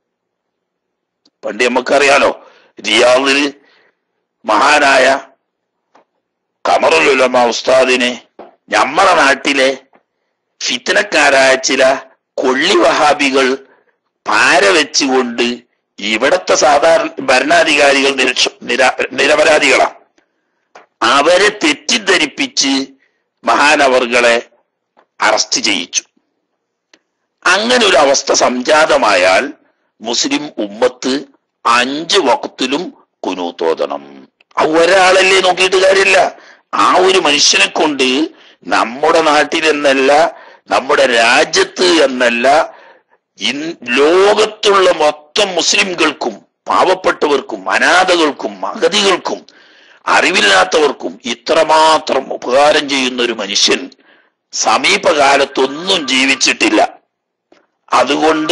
പണ്ട് നമുക്കറിയാലോ, റിയാദിൽ മഹാനായ ഖമറുൽ ഉലമ ഉസ്താദിനെ നമ്മളെ നാട്ടിലെ ഫിത്നക്കാരായ ചില കൊള്ളി വഹാബികൾ പാര വെച്ചുകൊണ്ട് ഇവിടത്തെ സാധാരണ ഭരണാധികാരികൾ നിരപരാധികളാണ്, അവരെ തെറ്റിദ്ധരിപ്പിച്ച് മഹാനവർകളെ അറസ്റ്റ് ചെയ്യിച്ചു. അങ്ങനെ ഒരു അവസ്ഥ സംജാതമായാൽ മുസ്ലിം ഉമ്മത്ത് 5 വഖ്തിലും ഖുനൂത്തോതണം. ഒരാളല്ലേ നോക്കിയിട്ട് കാര്യമില്ല. ആ ഒരു മനുഷ്യനെ കൊണ്ട് നമ്മുടെ നാട്ടിലെന്നല്ല, നമ്മുടെ രാജ്യത്ത് എന്നല്ല, ലോകത്തുള്ള മൊത്തം മുസ്ലിംകൾക്കും, പാവപ്പെട്ടവർക്കും, അനാഥകൾക്കും, അഗതികൾക്കും, അറിവില്ലാത്തവർക്കും ഇത്രമാത്രം ഉപകാരം ചെയ്യുന്ന ഒരു മനുഷ്യൻ സമീപകാലത്തൊന്നും ജീവിച്ചിട്ടില്ല. അതുകൊണ്ട്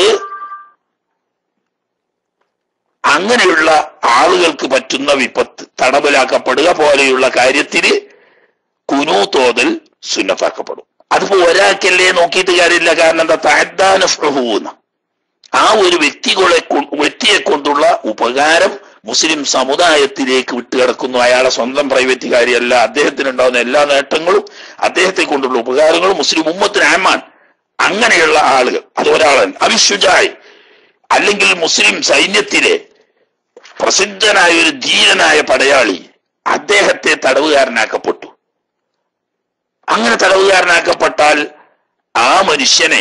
അങ്ങനെയുള്ള ആളുകൾക്ക് പറ്റുന്ന വിപത്ത് തടവിലാക്കപ്പെടുക പോലെയുള്ള കാര്യത്തിന് ഖുനൂത്തോതൽ സുന്നത്താക്കപ്പെടും. അതിപ്പോ ഒരാൾക്കല്ലേ നോക്കിയിട്ട് കാര്യമില്ല. കാരണം എന്താ? തഅദ്ദാ നഫ്ഉഹു, ആ ഒരു വ്യക്തിയെ കൊണ്ടുള്ള ഉപകാരം മുസ്ലിം സമുദായത്തിലേക്ക് വിട്ടുകിടക്കുന്നു. അയാളെ സ്വന്തം പ്രൈവറ്റ് കാര്യമല്ല, അദ്ദേഹത്തിനുണ്ടാകുന്ന എല്ലാ നേട്ടങ്ങളും, അദ്ദേഹത്തെ കൊണ്ടുള്ള ഉപകാരങ്ങളും മുസ്ലിം ഉമ്മത്തിന് ആമാണ്. അങ്ങനെയുള്ള ആളുകൾ, അത് ഒരാളാണ്. അവിശുജായ്, അല്ലെങ്കിൽ മുസ്ലിം സൈന്യത്തിലെ പ്രസിദ്ധനായ ഒരു ധീരനായ പടയാളി, അദ്ദേഹത്തെ തടവുകാരനാക്കപ്പെട്ടു. അങ്ങനെ തടവുകാരനാക്കപ്പെട്ടാൽ ആ മനുഷ്യനെ,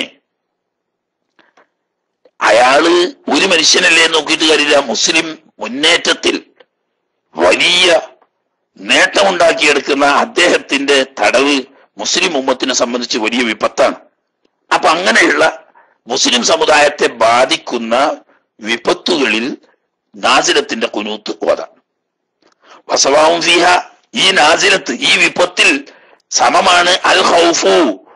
അയാള് ഒരു മനുഷ്യനല്ലേ നോക്കിയിട്ട് കാര്യമില്ല, മുസ്ലിം മുന്നേറ്റത്തിൽ വലിയ നേട്ടമുണ്ടാക്കിയെടുക്കുന്ന അദ്ദേഹത്തിന്റെ തടവ് മുസ്ലിം ഉമ്മത്തിനെ സംബന്ധിച്ച് വലിയ വിപത്താണ്. അപ്പൊ അങ്ങനെയുള്ള മുസ്ലിം സമുദായത്തെ ബാധിക്കുന്ന വിപത്തുകളിൽ നാസിലത്തിന്റെ ഖുനൂത്ത് ഓതാം. വസവാവും ഫീഹ, ഈ നാസിലത്ത്, ഈ വിപത്തിൽ സമമാണ് അൽ ഖൗഫു,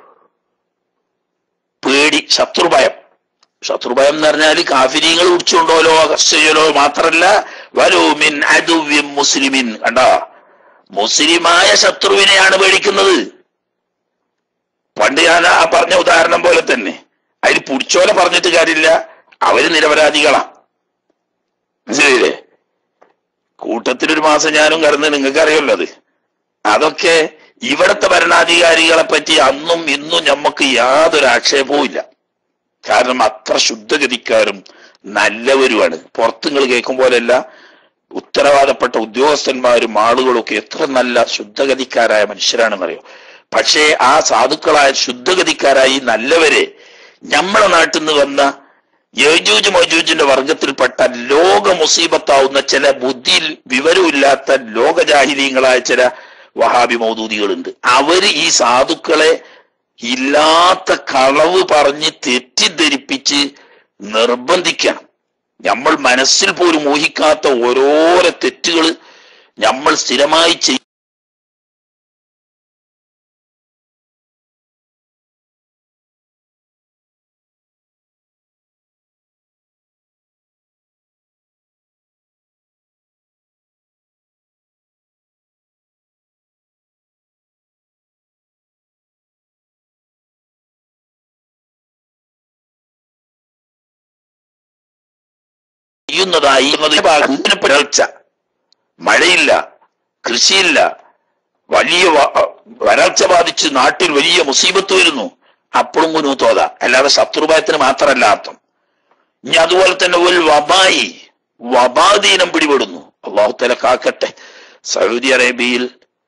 പേടി, ശത്രുഭയം. ശത്രുഭയം എന്ന് പറഞ്ഞാൽ കാഫിരീങ്ങൾ ഉടിച്ചുകൊണ്ടോലോ കർഷകരോ മാത്രല്ല, വലോ മിൻ അദുവ്വിൻ മുസ്ലിമിൻ, കണ്ടോ, മുസ്ലിമായ ശത്രുവിനെയാണ് പേടിക്കുന്നത്. പണ്ട് ഞാൻ ആ പറഞ്ഞ ഉദാഹരണം പോലെ തന്നെ, അതിൽ പുടിച്ചോലെ പറഞ്ഞിട്ട് കാര്യമില്ല, അവര് നിരപരാധികളാ. മനസ്സിലായില്ലേ? കൂട്ടത്തിലൊരു മാസം ഞാനും കടന്ന്, നിങ്ങൾക്ക് അറിയുമല്ലോ അത്. അതൊക്കെ ഇവിടത്തെ ഭരണാധികാരികളെ പറ്റി അന്നും ഇന്നും നമുക്ക് യാതൊരു ആക്ഷേപവും ഇല്ല. കാരണം അത്ര ശുദ്ധഗതിക്കാരും നല്ലവരുമാണ്. പുറത്ത് നിങ്ങൾ കേൾക്കും പോലെയല്ല, ഉത്തരവാദപ്പെട്ട ഉദ്യോഗസ്ഥന്മാരും ആളുകളും ഒക്കെ എത്ര നല്ല ശുദ്ധഗതിക്കാരായ മനുഷ്യരാണെന്നറിയോ. പക്ഷേ ആ സാധുക്കളായ ശുദ്ധഗതിക്കാരായി നല്ലവരെ നമ്മളെ നാട്ടിൽ നിന്ന് വന്ന യജൂജ് മജൂജിന്റെ വർഗത്തിൽപ്പെട്ട ലോക മുസീബത്താവുന്ന ചില ബുദ്ധിയിൽ വിവരമില്ലാത്ത ലോകജാഹിലീങ്ങളായ ചില വഹാബി മൗദൂദികളുണ്ട്. അവര് ഈ സാധുക്കളെ ഇല്ലാത്ത കളവ് പറഞ്ഞ് തെറ്റിദ്ധരിപ്പിച്ച് നിർബന്ധിക്കണം. നമ്മൾ മനസ്സിൽ പോലും ഊഹിക്കാത്ത ഓരോരോ തെറ്റുകൾ നമ്മൾ സ്ഥിരമായി ചെയ്യുന്നതായി പിഴച്ച, മഴയില്ല, കൃഷിയില്ല, വലിയ വരൾച്ച ബാധിച്ച് നാട്ടിൽ വലിയ മുസീബത്ത് വരുന്നു, അപ്പോഴും കുനൂത്തോതാ. അല്ലാതെ ശത്രുഭയത്തിന് മാത്രമല്ല അർത്ഥം. ഇനി അതുപോലെ തന്നെ ഒരു വബായി, വബാദീനം പിടിപെടുന്നു. അള്ളാഹു തആല കാക്കട്ടെ. സൗദി അറേബ്യയിൽ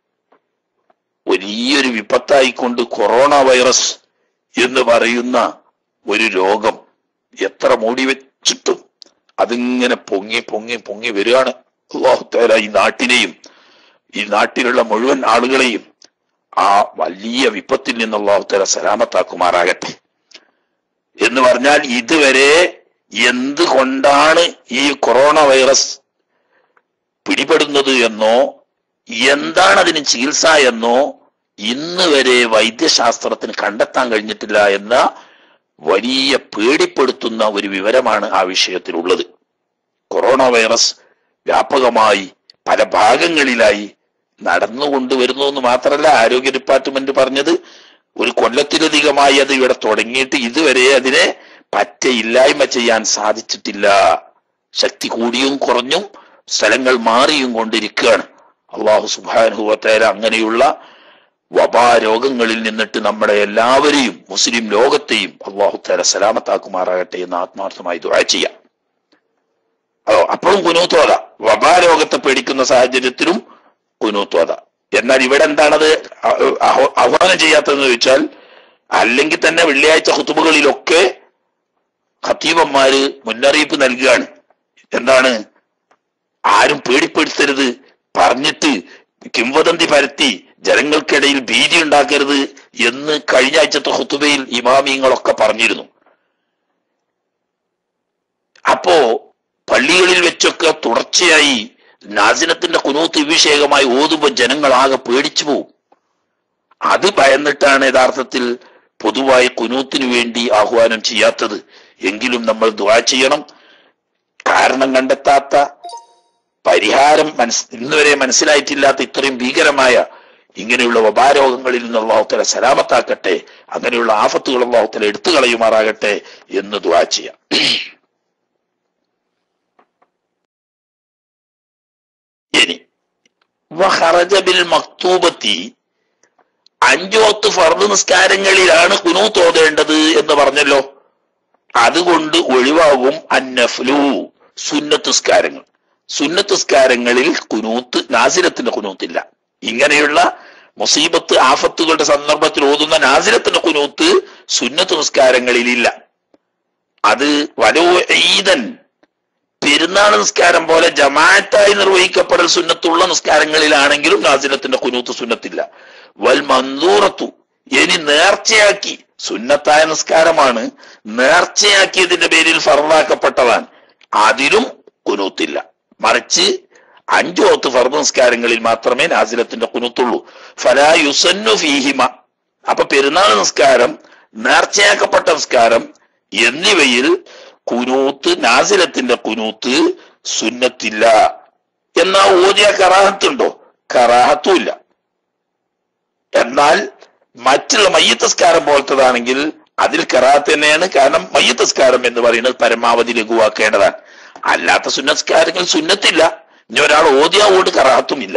വലിയൊരു വിപത്തായിക്കൊണ്ട് കൊറോണ വൈറസ് എന്ന് പറയുന്ന ഒരു രോഗം എത്ര മൂടി വെച്ചിട്ടും അതിങ്ങനെ പൊങ്ങി പൊങ്ങി പൊങ്ങി വരികയാണ്. അല്ലാഹു തആല ഈ നാട്ടിനെയും ഈ നാട്ടിലുള്ള മുഴുവൻ ആളുകളെയും ആ വലിയ വിപത്തിൽ നിന്ന് അല്ലാഹു തആല സലാമത്താക്കുമാറാകട്ടെ. എന്ന് പറഞ്ഞാൽ ഇതുവരെ എന്തുകൊണ്ടാണ് ഈ കൊറോണ വൈറസ് പിടിപെടുന്നത് എന്നോ എന്താണ് അതിന് ചികിത്സ എന്നോ ഇന്ന് വരെ വൈദ്യശാസ്ത്രത്തിന് കണ്ടെത്താൻ കഴിഞ്ഞിട്ടില്ല എന്ന വലിയ പേടിപ്പെടുത്തുന്ന ഒരു വിവരമാണ് ആ വിഷയത്തിലുള്ളത്. കൊറോണ വൈറസ് വ്യാപകമായി പല ഭാഗങ്ങളിലായി നടന്നുകൊണ്ടുവരുന്നു എന്ന് മാത്രമല്ല, ആരോഗ്യ ഡിപ്പാർട്ട്മെന്റ് പറഞ്ഞത് ഒരു കൊല്ലത്തിലധികമായി അത് ഇവിടെ തുടങ്ങിയിട്ട് ഇതുവരെ അതിനെ പറ്റ ഇല്ലായ്മ ചെയ്യാൻ സാധിച്ചിട്ടില്ല. ശക്തി കൂടിയും കുറഞ്ഞും സ്ഥലങ്ങൾ മാറിയും കൊണ്ടിരിക്കുകയാണ്. അല്ലാഹു സുബ്ഹാനഹു വ തആല അങ്ങനെയുള്ള വബാ രോഗങ്ങളിൽ നിന്നിട്ട് നമ്മളെ എല്ലാവരെയും മുസ്ലിം ലോകത്തെയും അല്ലാഹു തആല സലാമത്താക്കുമാറാകട്ടെ എന്ന് ആത്മാർത്ഥമായി ദുആ ചെയ്യാം. അപ്പോഴും കുനൂത്തോത, വബാ രോഗത്തെ പേടിക്കുന്ന സാഹചര്യത്തിലും കുനൂത്തോത. എന്നാൽ ഇവിടെ എന്താണത് ആഹ്വാനം ചെയ്യാത്തതെന്ന് ചോദിച്ചാൽ, അല്ലെങ്കിൽ തന്നെ വെള്ളിയാഴ്ച ഖുതുബകളിലൊക്കെ ഖതീബന്മാര് മുന്നറിയിപ്പ് നൽകുകയാണ്. എന്താണ്? ആരും പേടിപ്പെടുത്തരുത്, പറഞ്ഞിട്ട് കിംവദന്തി പരത്തി ജനങ്ങൾക്കിടയിൽ ഭീതി ഉണ്ടാക്കരുത് എന്ന് കഴിഞ്ഞ ആഴ്ചത്തെ ഖുതുബയിൽ ഇമാമിയങ്ങളൊക്കെ പറഞ്ഞിരുന്നു. അപ്പോ പള്ളികളിൽ വെച്ചൊക്കെ തുടർച്ചയായി നാസിലത്തിന്റെ ഖുനൂത്ത് വിഷയകമായി ഓതുമ്പോൾ ജനങ്ങളാകെ പേടിച്ചു പോവും. അത് ഭയന്നിട്ടാണ് യഥാർത്ഥത്തിൽ പൊതുവായി ഖുനൂത്തിന് വേണ്ടി ആഹ്വാനം ചെയ്യാത്തത്. എങ്കിലും നമ്മൾ ദുആ ചെയ്യണം. കാരണം കണ്ടെത്താത്ത, പരിഹാരം ഇന്നുവരെ മനസ്സിലായിട്ടില്ലാത്ത ഇത്രയും ഭീകരമായ ഇങ്ങനെയുള്ള വബാരോഗങ്ങളിൽ നിന്ന് അല്ലാഹു തആല സലാമത്താക്കട്ടെ. അങ്ങനെയുള്ള ആഫത്തുകൾ അല്ലാഹു തആല എടുത്തു കളയുമാറാകട്ടെ എന്ന് ദുആ ചെയ്യാം. ഇനി വഖറജ ബിൽ മക്തൂബത്തി, 5 വക്ത് ഫർദ് നിസ്കാരങ്ങളിലാണ് ഖുനൂത്ത് ഓതേണ്ടത് എന്ന് പറഞ്ഞല്ലോ. അതുകൊണ്ട് ഒഴിവാകും അന്നഫ്ലു, സുന്നത്ത് നിസ്കാരങ്ങൾ. സുന്നത്ത് നിസ്കാരങ്ങളിൽ ഖുനൂത്ത്, നാസിലത്തിന്റെ ഖുനൂത്തില്ല. ഇങ്ങനെയുള്ള മുസീബത്ത് ആഫത്തുകളുടെ സന്ദർഭത്തിൽ ഓതുന്ന നാസിലത്തിന്റെ ഖുനൂത്ത് സുന്നത്ത് നിസ്കാരങ്ങളിലില്ല. അത് വലോ ഈദൻ, പെരുന്നാൾ നിസ്കാരം പോലെ ജമാഅത്തായി നിർവഹിക്കപ്പെടൽ സുന്നത്തുള്ള നിസ്കാരങ്ങളിലാണെങ്കിലും നാസിലത്തിന്റെ ഖുനൂത്ത് സുന്നത്തില്ല. വൽ മൻദൂറത്തു, ഇനി നേർച്ചയാക്കി, സുന്നത്തായ നിസ്കാരമാണ്, നേർച്ചയാക്കിയതിന്റെ പേരിൽ ഫർളാക്കപ്പെട്ടതാണ്, അതിലും ഖുനൂത്തില്ല. മറിച്ച് 5 വഖ്ത് ഫർദ് നിസ്കാരങ്ങളിൽ മാത്രമേ നാസിലത്തിന്റെ ഖുനൂത്തുള്ളൂ. ഫലാ യുസന്നു ഫീഹിമ. അപ്പൊ പെരുന്നാൾ നിസ്കാരം, നേർച്ചയാക്കപ്പെട്ട നിസ്കാരം എന്നിവയിൽ ഖുനൂത്ത്, നാസിലത്തിന്റെ ഖുനൂത്ത് സുന്നത്തില്ല. എന്നാ ഓതിയ കറാഹത്തുണ്ടോ? കറാഹത്തുമില്ല. എന്നാൽ മറ്റുള്ള മയ്യിത്ത് നിസ്കാരം പോലത്തതാണെങ്കിൽ അതിൽ കറാഹത്ത് തന്നെയാണ്. കാരണം മയ്യിത്ത് നിസ്കാരം എന്ന് പറയുന്നത് പരമാവധി ലഘുവാക്കേണ്ടതാണ്. അല്ലാത്ത സുന്നസ്കാരങ്ങൾ സുന്നത്തില്ല. ഇനി ഒരാൾ ഓതിയ ഓട് കറാഹത്തും ഇല്ല.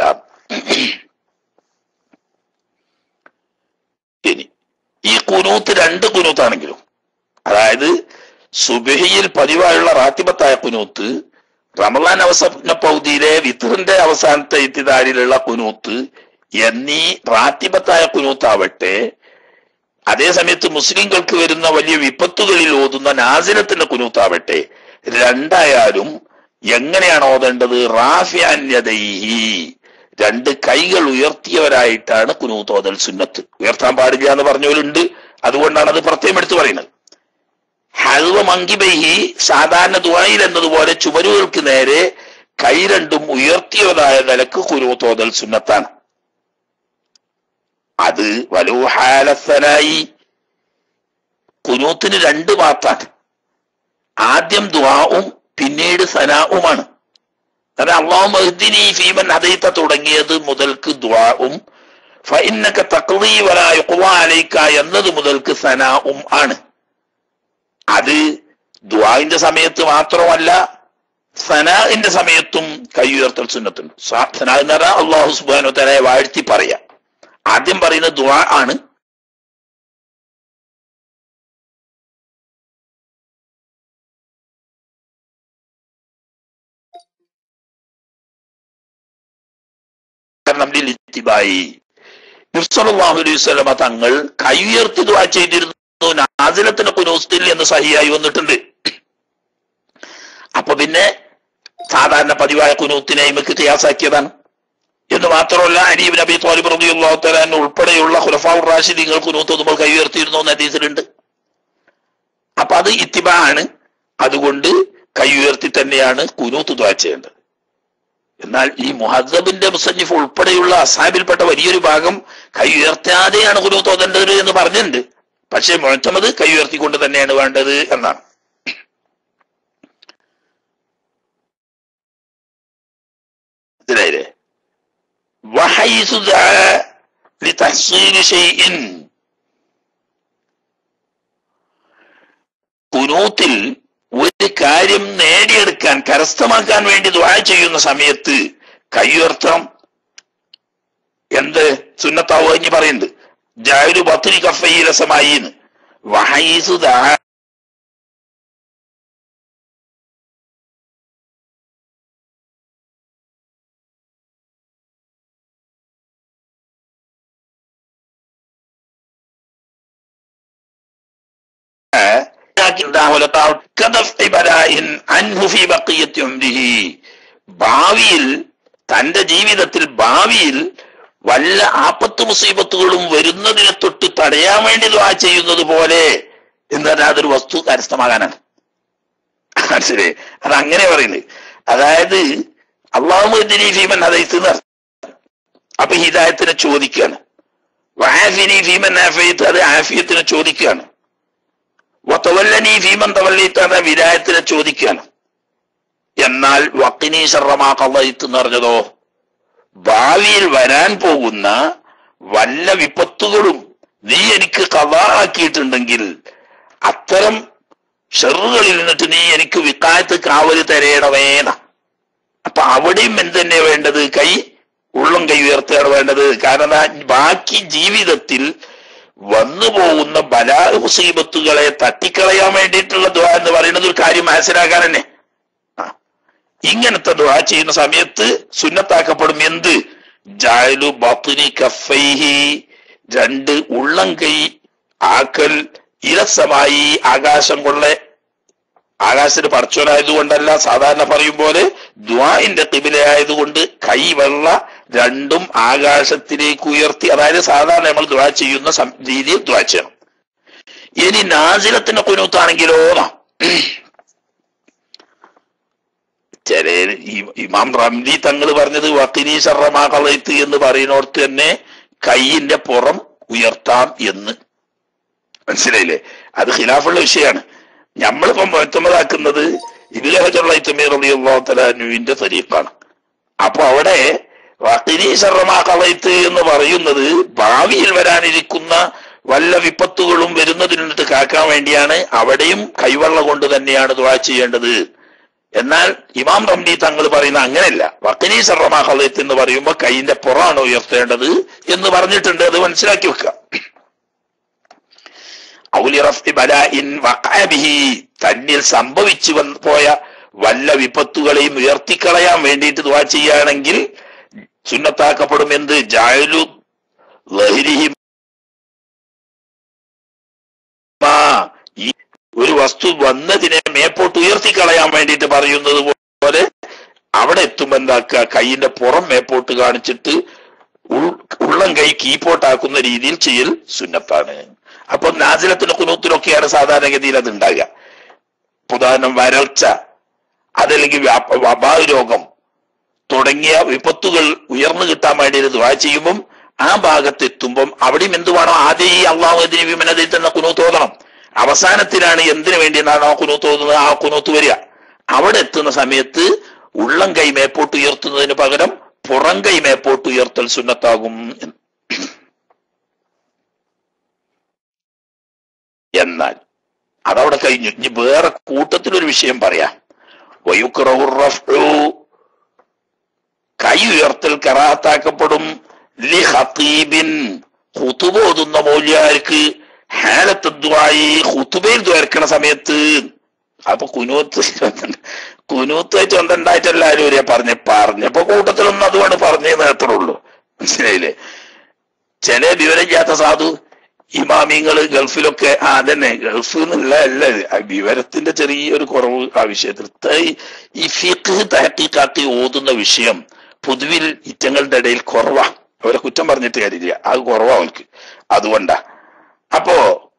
ഇനി ഈ ഖുനൂത്ത് 2 ഖുനൂത്താണെങ്കിലും, അതായത് സുബഹിയിൽ പതിവായുള്ള റാത്തിബത്തായ ഖുനൂത്ത്, റമളാൻ അവസാന പൗതിയിലെ വിത്റിന്റെ അവസാനത്തെ ഇത്തിദാരിലുള്ള ഖുനൂത്ത് എന്നീ റാത്തിബത്തായ ഖുനൂത്താവട്ടെ, അതേ സമയത്ത് മുസ്ലിങ്ങൾക്ക് വരുന്ന വലിയ വിപത്തുകളിൽ ഓതുന്ന നാസിലത്തിന്റെ ഖുനൂത്താവട്ടെ, രണ്ടായാലും എങ്ങനെയാണ് ഓതേണ്ടത്? റാഫിഅൻ യദൈഹി, 2 കൈകൾ ഉയർത്തിയവരായിട്ടാണ് ഖുനൂത്ത് ഓതൽ സുന്നത്ത്. ഉയർത്താൻ പാടില്ല എന്ന് പറഞ്ഞവരുണ്ട്. അതുകൊണ്ടാണ് അത് പ്രത്യേകം എടുത്തു പറയുന്നത്. ഹൽവ മങ്കിബൈഹി, സാധാരണ ദുആയിൽ എന്നതുപോലെ ചുമരുകൾക്ക് നേരെ കൈ 2 ഉയർത്തിയതായ നിലക്ക് ഖുനൂത്ത് ഓതൽ സുന്നത്താണ്. അത് വലൂഹാലസനായി, ഖുനൂത്തിന് 2 ഭാഗത്താണ്. ആദ്യം ദുആഉം പിന്നീട് സനാഉമാണ്. കാരണം അല്ലാഹുമ്മ ഇഹ്ദിനി ഫീമൻ ഹദൈത തുടങ്ങിയത് മുതൽക്ക് ദുആഉം, ഫഇന്നക തഖ്ളീ വലാ യുഖ്ളാ അലൈക എന്നത് മുതൽക്ക് സനാഉം ആണ്. അത് ദുആഇന്റെ സമയത്ത് മാത്രമല്ല, സനാഇന്റെ സമയത്തും കൈ ഉയർത്തൽ സുന്നത്തുണ്ട്. സനാ എന്ന് പറഞ്ഞാൽ അല്ലാഹു സുബ്ഹാനഹു വ തആലയെ വാഴ്ത്തി പറയാം. ആദ്യം പറയുന്നത് ദുആ ആണ്. സല്ലല്ലാഹു അലൈഹി വസല്ലമ തങ്ങൾ കൈ ഉയർത്തി ദുആ ചെയ്തിരുന്നു നാസിലത്തിന്റെ ഖുനൂത്തിൽ എന്ന് സഹിയായി വന്നിട്ടുണ്ട്. അപ്പൊ പിന്നെ സാധാരണ പതിവായ ഖുനൂത്തിനെ ഇമക്ക് ഖിയാസാക്കിയതാണ്. എന്ന് മാത്രമല്ല, അലി ഇബ്നു അബീ ത്വാലിബ് റളിയല്ലാഹു തആല അൻഹു ഉൾപ്പെടെയുള്ള ഖുലഫാഉർ റാഷിദീങ്ങൾ ഖുനൂത്ത് ഓതുമ്പോൾ കൈ ഉയർത്തിയിരുന്നു എന്ന് ഹദീസിലുണ്ട്. അപ്പൊ അത് ഇത്തിബാ ആണ്. അതുകൊണ്ട് കൈ ഉയർത്തി തന്നെയാണ് ഖുനൂത്ത് ദുആ ചെയ്യേണ്ടത്. എന്നാൽ ഈ മുഹദ്ദബിന്റെ മുസന്നിഫ് ഉൾപ്പെടെയുള്ള അസ്ഹാബിൽപ്പെട്ട വലിയൊരു ഭാഗം കൈ ഉയർത്താതെയാണ് ഖുനൂത്ത് ഓതേണ്ടത് എന്ന് പറഞ്ഞിട്ടുണ്ട്. പക്ഷേ മുഅ്തമദ് കൈ ഉയർത്തിക്കൊണ്ട് തന്നെയാണ് വേണ്ടത് എന്നാണ്. ഇതിലെ വഹൈസു ദഅ ലിതഹ്സീൽ ഷൈഇൻ, ഖുനൂത്തിൽ ഒരു കാര്യം നേടിയെടുക്കാൻ, കരസ്ഥമാക്കാൻ വേണ്ടി ദുആ ചെയ്യുന്ന സമയത്ത് കൈ ഉയർത്താം. എന്ത് സുന്നത്താവുക ഇനി പറയുന്നുണ്ട്. ജാഇലു ബത്നി കഫൈഹി ലസമായി വഹൈസു ദഅ ഭാവിയിൽ, തന്റെ ജീവിതത്തിൽ ഭാവിയിൽ വല്ല ആപത്ത് മുസീബത്തുകളും വരുന്നതിനെ തൊട്ട് തടയാൻ വേണ്ടി ദുആ ചെയ്യുന്നത് പോലെ എന്ന് പറഞ്ഞാൽ അതൊരു വസ്തു കരസ്ഥമാകാനാണ്. മനസ്സിലായി? അതങ്ങനെ പറയുന്നത്. അതായത് അല്ലാഹുമ്മ ഇഹ്ദിനി ഫീമൻ ഹദൈത, അപ്പൊ ഹിദായത്തിനെ ചോദിക്കുകയാണ്. വആഫിനി ഫീമൻ ആഫൈത, അത് ആഫിയത്തിനെ ചോദിക്കുകയാണ്. വതവല്ലനി ഫീമൻ തവല്ലൈത, അത് വിലായത്തിനെ ചോദിക്കുകയാണ്. എന്നാൽ വഖിനി ശർറ മാ ഖളൈത എന്ന് പറഞ്ഞതോ, ഭാവിയിൽ വരാൻ പോകുന്ന വല്ല വിപത്തുകളും നീ എനിക്ക് ഖളാ ആക്കിയിട്ടുണ്ടെങ്കിൽ അത്തരം ഷർറുകളിൽ നിന്നിട്ട് നീ എനിക്ക് വിഖായത്ത് കാവല് തരേണവേന. അപ്പൊ അവിടെയും എന്തെന്നെ വേണ്ടത്? ഉള്ളം കൈ ഉയർത്തുകയാണ് വേണ്ടത്. കാരണം ബാക്കി ജീവിതത്തിൽ വന്നു പോകുന്ന ബലാ മുസീബത്തുകളെ തട്ടിക്കളയാൻ വേണ്ടിയിട്ടുള്ള ദുആ എന്ന് പറയുന്നത് ഒരു കാര്യം മനസ്സിലാക്കാൻ തന്നെ. ഇങ്ങനത്തെ ദുആ ചെയ്യുന്ന സമയത്ത് സുന്നത്താക്കപ്പെടും എന്ത്? ജഅലു ബത്നി കഫൈഹി, 2 ഉള്ളം കൈ ആക്കൽ, ഇലസമായി, ആകാശം കൊള്ള, ആകാശത്തിന് പടച്ചോനായതുകൊണ്ടല്ല, സാധാരണ പറയും പോലെ ദുആഇന്റെ ഖിബലയായതുകൊണ്ട് കൈ വെള്ള 2 ആകാശത്തിലേക്ക് ഉയർത്തി, അതായത് സാധാരണ നമ്മൾ ദുആ ചെയ്യുന്ന രീതിയിൽ ദുആ ചെയ്യണം. ഇനി നാസിലത്തിന്റെ ഖുനൂത്താണെങ്കിലോ, ചില ഇമാം റംലി തങ്ങൾ പറഞ്ഞത് വഖിനി ശർറ മാ ഖളൈത്ത് എന്ന് പറയുന്നോടത്ത് തന്നെ കൈയിന്റെ പുറം ഉയർത്താം എന്ന്. മനസ്സിലായില്ലേ? അത് ഖിലാഫുള്ള വിഷയമാണ്. നമ്മളിപ്പം മുഅ്തമദാക്കുന്നത് ഇബ്നു ഹജർ അൽ-ഹൈതമി റളിയല്ലാഹു തആല അൻഹുവിന്റെ തരീഖാണ്. അപ്പൊ അവിടെ വഖിനി ശർറ മാ ഖളൈത്ത് എന്ന് പറയുന്നത് ഭാവിയിൽ വരാനിരിക്കുന്ന വല്ല വിപത്തുകളും വരുന്നതിൽ നിന്നിട്ട് കാക്കാൻ വേണ്ടിയാണ്. അവിടെയും കൈവെള്ള കൊണ്ട് തന്നെയാണ് ദുആ ചെയ്യേണ്ടത്. എന്നാൽ ഇമാം റംലി തങ്ങൾ പറയുന്ന അങ്ങനെയല്ല. വഖിനി ശർറ മാ ഖളൈത്ത് എന്ന് പറയുമ്പോൾ കൈയിന്റെ പുറമാണ് ഉയർത്തേണ്ടത് എന്ന് പറഞ്ഞിട്ടുണ്ട്. അത് മനസ്സിലാക്കി വെക്കുക. ഔലി റഫ്ഇ ബലാഇൻ വഖഅ ബിഹി, തന്നിൽ സംഭവിച്ചു പോയ വല്ല വിപത്തുകളെയും ഉയർത്തിക്കളയാൻ വേണ്ടിയിട്ട് ദുആ ചെയ്യുകയാണെങ്കിൽ സുന്നത്താക്കപ്പെടും. എന്ത്? ജഅലു ലഹരിഹി, ഈ ഒരു വസ്തു വന്നതിനെ മേപ്പോട്ട് ഉയർത്തിക്കളയാൻ വേണ്ടിയിട്ട് പറയുന്നത് പോലെ അവിടെ എത്തുമ്പോ എന്താക്കുക, കൈയിന്റെ പുറം മേപ്പോട്ട് കാണിച്ചിട്ട് ഉള്ളം കൈ കീപ്പോട്ടാക്കുന്ന രീതിയിൽ ചെയ്യൽ സുന്നത്താണ്. അപ്പൊ നാസിലത്തിന്റെ ഖുനൂത്തിലൊക്കെയാണ് സാധാരണഗതിയിൽ അത് ഉണ്ടാകുക. ഉദാഹരണം വരൾച്ച, അതല്ലെങ്കിൽ വബാ രോഗം തുടങ്ങിയ വിപത്തുകൾ ഉയർന്നു കിട്ടാൻ വേണ്ടി ദുആ ചെയ്യുമ്പം ആ ഭാഗത്ത് എത്തുമ്പം അവിടെയും എന്ത് വേണം? ആദ്യം ഈ അല്ലാഹുവിനെ വിമനതയിൽ തന്നെ ഖുനൂത്ത് ഓതണം. അവസാനത്തിലാണ് എന്തിനു വേണ്ടിയാണ് ആ ഖുനൂത്ത് ഓതുന്നത്, ആ ഖുനൂത്ത് വരിക. അവിടെ എത്തുന്ന സമയത്ത് ഉള്ളം കൈ മേപ്പോട്ട് ഉയർത്തുന്നതിന് പകരം പുറം കൈ മേപ്പോട്ട് ഉയർത്തൽ സുന്നത്താകും. എന്നാൽ അതവിടെ കഴിഞ്ഞു. ഇനി വേറെ കൂട്ടത്തിലൊരു വിഷയം പറയാം. വയുക്റഹു റഫ്ഉ, കൈ ഉയർത്തൽ കറാഹത്താക്കപ്പെടും. ലി ഖതീബിൻ, ഖുതുബ ഓതുന്ന മൗലിയാർക്ക് ഹാലത്ത് ദുആഇ, ഖുതുബയിൽ ദുആർക്കണ സമയത്ത്. അപ്പൊ കുനൂത്തായിട്ട് ഒന്നുണ്ടായിട്ടല്ല ആരും പറഞ്ഞപ്പോ കൂട്ടത്തിലൊന്നും അതുകൊണ്ട് പറഞ്ഞേ അത്രയുള്ളൂ. മനസ്സിലായില്ലേ? ചില വിവരമില്ലാത്ത സാധു ഇമാമിങ്ങള് ഗൾഫിലൊക്കെ, അതന്നെ ഗൾഫ് എന്നുള്ള അല്ല, വിവരത്തിന്റെ ചെറിയൊരു കുറവ് ആ വിഷയത്തിൽ. ഈ ഫിഖ് തഹ്ഖീഖാത്തി ഓതുന്ന വിഷയം പൊതുവിൽ ഇറ്റങ്ങളുടെ ഇടയിൽ കുറവാ. അവരെ കുറ്റം പറഞ്ഞിട്ട് കാര്യമില്ല, അത് കുറവാ അവർക്ക്. അതുകൊണ്ടാ. അപ്പോ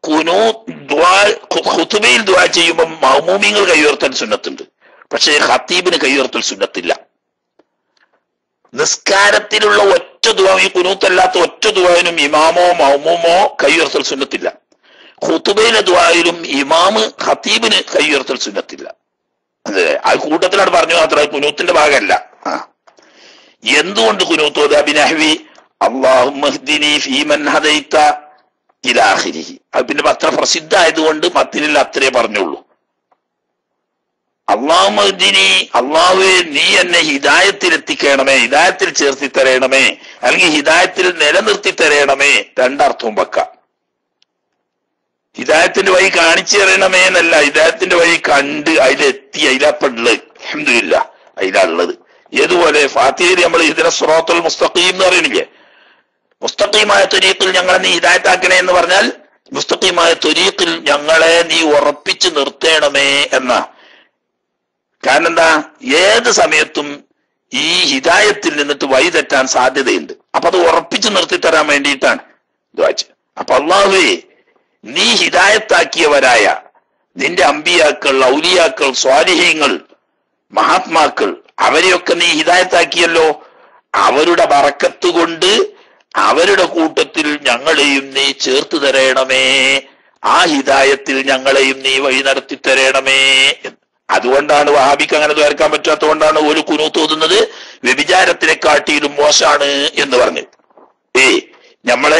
ഖുതുബയിൽ ദുആ ചെയ്യുമ്പോൾ മഅ്മൂമിങ്ങൾ കൈയുയർത്തൽ സുന്നത്തുണ്ട്, പക്ഷേ ഖതീബിന് കൈയുയർത്തൽ സുന്നത്തില്ല. നിസ്കാരത്തിലുള്ള ഒറ്റ ദുആ, ഈ ഖുനൂത്തല്ലാത്ത ഒറ്റ ദുആയിനും ഇമാമോ മഅ്മൂമോ കൈയുയർത്തൽ സുന്നത്തില്ല. ഖുതുബയിലെ ദുആയിലും ഇമാമ് ഖതീബിന് കൈയുയർത്തൽ സുന്നത്തില്ല. അതെ, ആ കൂട്ടത്തിലാണ് പറഞ്ഞു മാത്രം, ഖുനൂത്തിന്റെ ഭാഗമല്ല. എന്തുകൊണ്ട് ഖുനൂത്ത് ഓതുക? ബിനഹ്വി അല്ലാഹുമ്മ ഹ്ദിനി ഫീമൻ ഹദൈത ഇലാ ആഖിരിഹി. അത് പിന്നെ അത്ര പ്രസിദ്ധമായതുകൊണ്ട് മത്തിനിൽ അത്രേ പറഞ്ഞുള്ളൂ. അല്ലാഹുമ്മ ഹ്ദിനി, അല്ലാഹുവേ നീ എന്നെ ഹിദായത്തിൽ എത്തിക്കണമേ, ഹിദായത്തിൽ ചേർത്തി തരയണമേ, അല്ലെങ്കിൽ ഹിദായത്തിൽ നിലനിർത്തി തരയണമേ. രണ്ടർത്ഥവും വെക്കാം. ഹിദായത്തിന്റെ വഴി കാണിച്ചു തരണമേ എന്നല്ല, ഹിദായത്തിന്റെ വഴി കണ്ട് അതിലെത്തി, അതിലപ്പുള്ളത് അൽഹംദുലില്ലാഹ് അതിലുള്ളത്. ഏതുപോലെ ഫാത്തിഹയിൽ നമ്മൾ ഇതിനെ സിറാത്തുൽ മുസ്തഖീം എന്ന് പറയുന്നില്ലേ? മുസ്തഖീമായ ത്വരീഖിൽ ഞങ്ങളെ നീ ഹിദായത്താക്കണേ എന്ന് പറഞ്ഞാൽ മുസ്തഖീമായ ത്വരീഖിൽ ഞങ്ങളെ നീ ഉറപ്പിച്ചു നിർത്തേണമേ എന്നാ. കാരണം എന്താ? ഏത് സമയത്തും ഈ ഹിദായത്തിൽ നിന്നിട്ട് വഴി തെറ്റാൻ സാധ്യതയുണ്ട്. അപ്പൊ അത് ഉറപ്പിച്ചു നിർത്തി തരാൻ വേണ്ടിയിട്ടാണ് ദുആ. അപ്പൊ അല്ലാഹുവേ നീ ഹിദായത്താക്കിയവരായ നിന്റെ അമ്പിയാക്കൾ, ഔലിയാക്കൾ, സ്വാലിഹീങ്ങൾ, മഹാത്മാക്കൾ, അവരെയൊക്കെ നീ ഹിദായത്താക്കിയല്ലോ. അവരുടെ ബറക്കത്ത് കൊണ്ട് അവരുടെ കൂട്ടത്തിൽ ഞങ്ങളെയും നീ ചേർത്ത് തരയണമേ, ആ ഹിദായത്തിൽ ഞങ്ങളെയും നീ വഴി നടത്തി തരയണമേ. അതുകൊണ്ടാണ് വഹാബിക്ക് അങ്ങനെ ദ്വാരക്കാൻ പറ്റാത്തതുകൊണ്ടാണ് ഒരു കുനൂത്ത് ഓതുന്നത് വ്യഭിചാരത്തിനെ കാട്ടിയിലും മോശമാണ് എന്ന് പറഞ്ഞു. നമ്മളെ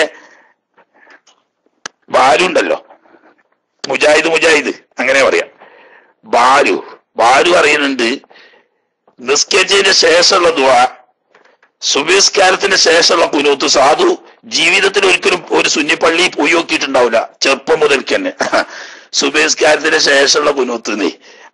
ബാലുണ്ടല്ലോ, മുജാഹിദ് അങ്ങനെ പറയാം. ബാലു അറിയുന്നുണ്ട്, നിസ്കരിച്ചതിന് ശേഷമുള്ള ദുആ, സുബഹിസ്കാരത്തിന് ശേഷമുള്ള കുനൂത്ത് സാധു ജീവിതത്തിൽ ഒരിക്കലും ഒരു സുന്നിപ്പള്ളി പോയി നോക്കിയിട്ടുണ്ടാവില്ല, ചെറുപ്പം മുതൽക്ക് തന്നെ. സുബഹിസ്കാരത്തിന് ശേഷമുള്ള കുനൂത്ത് നീ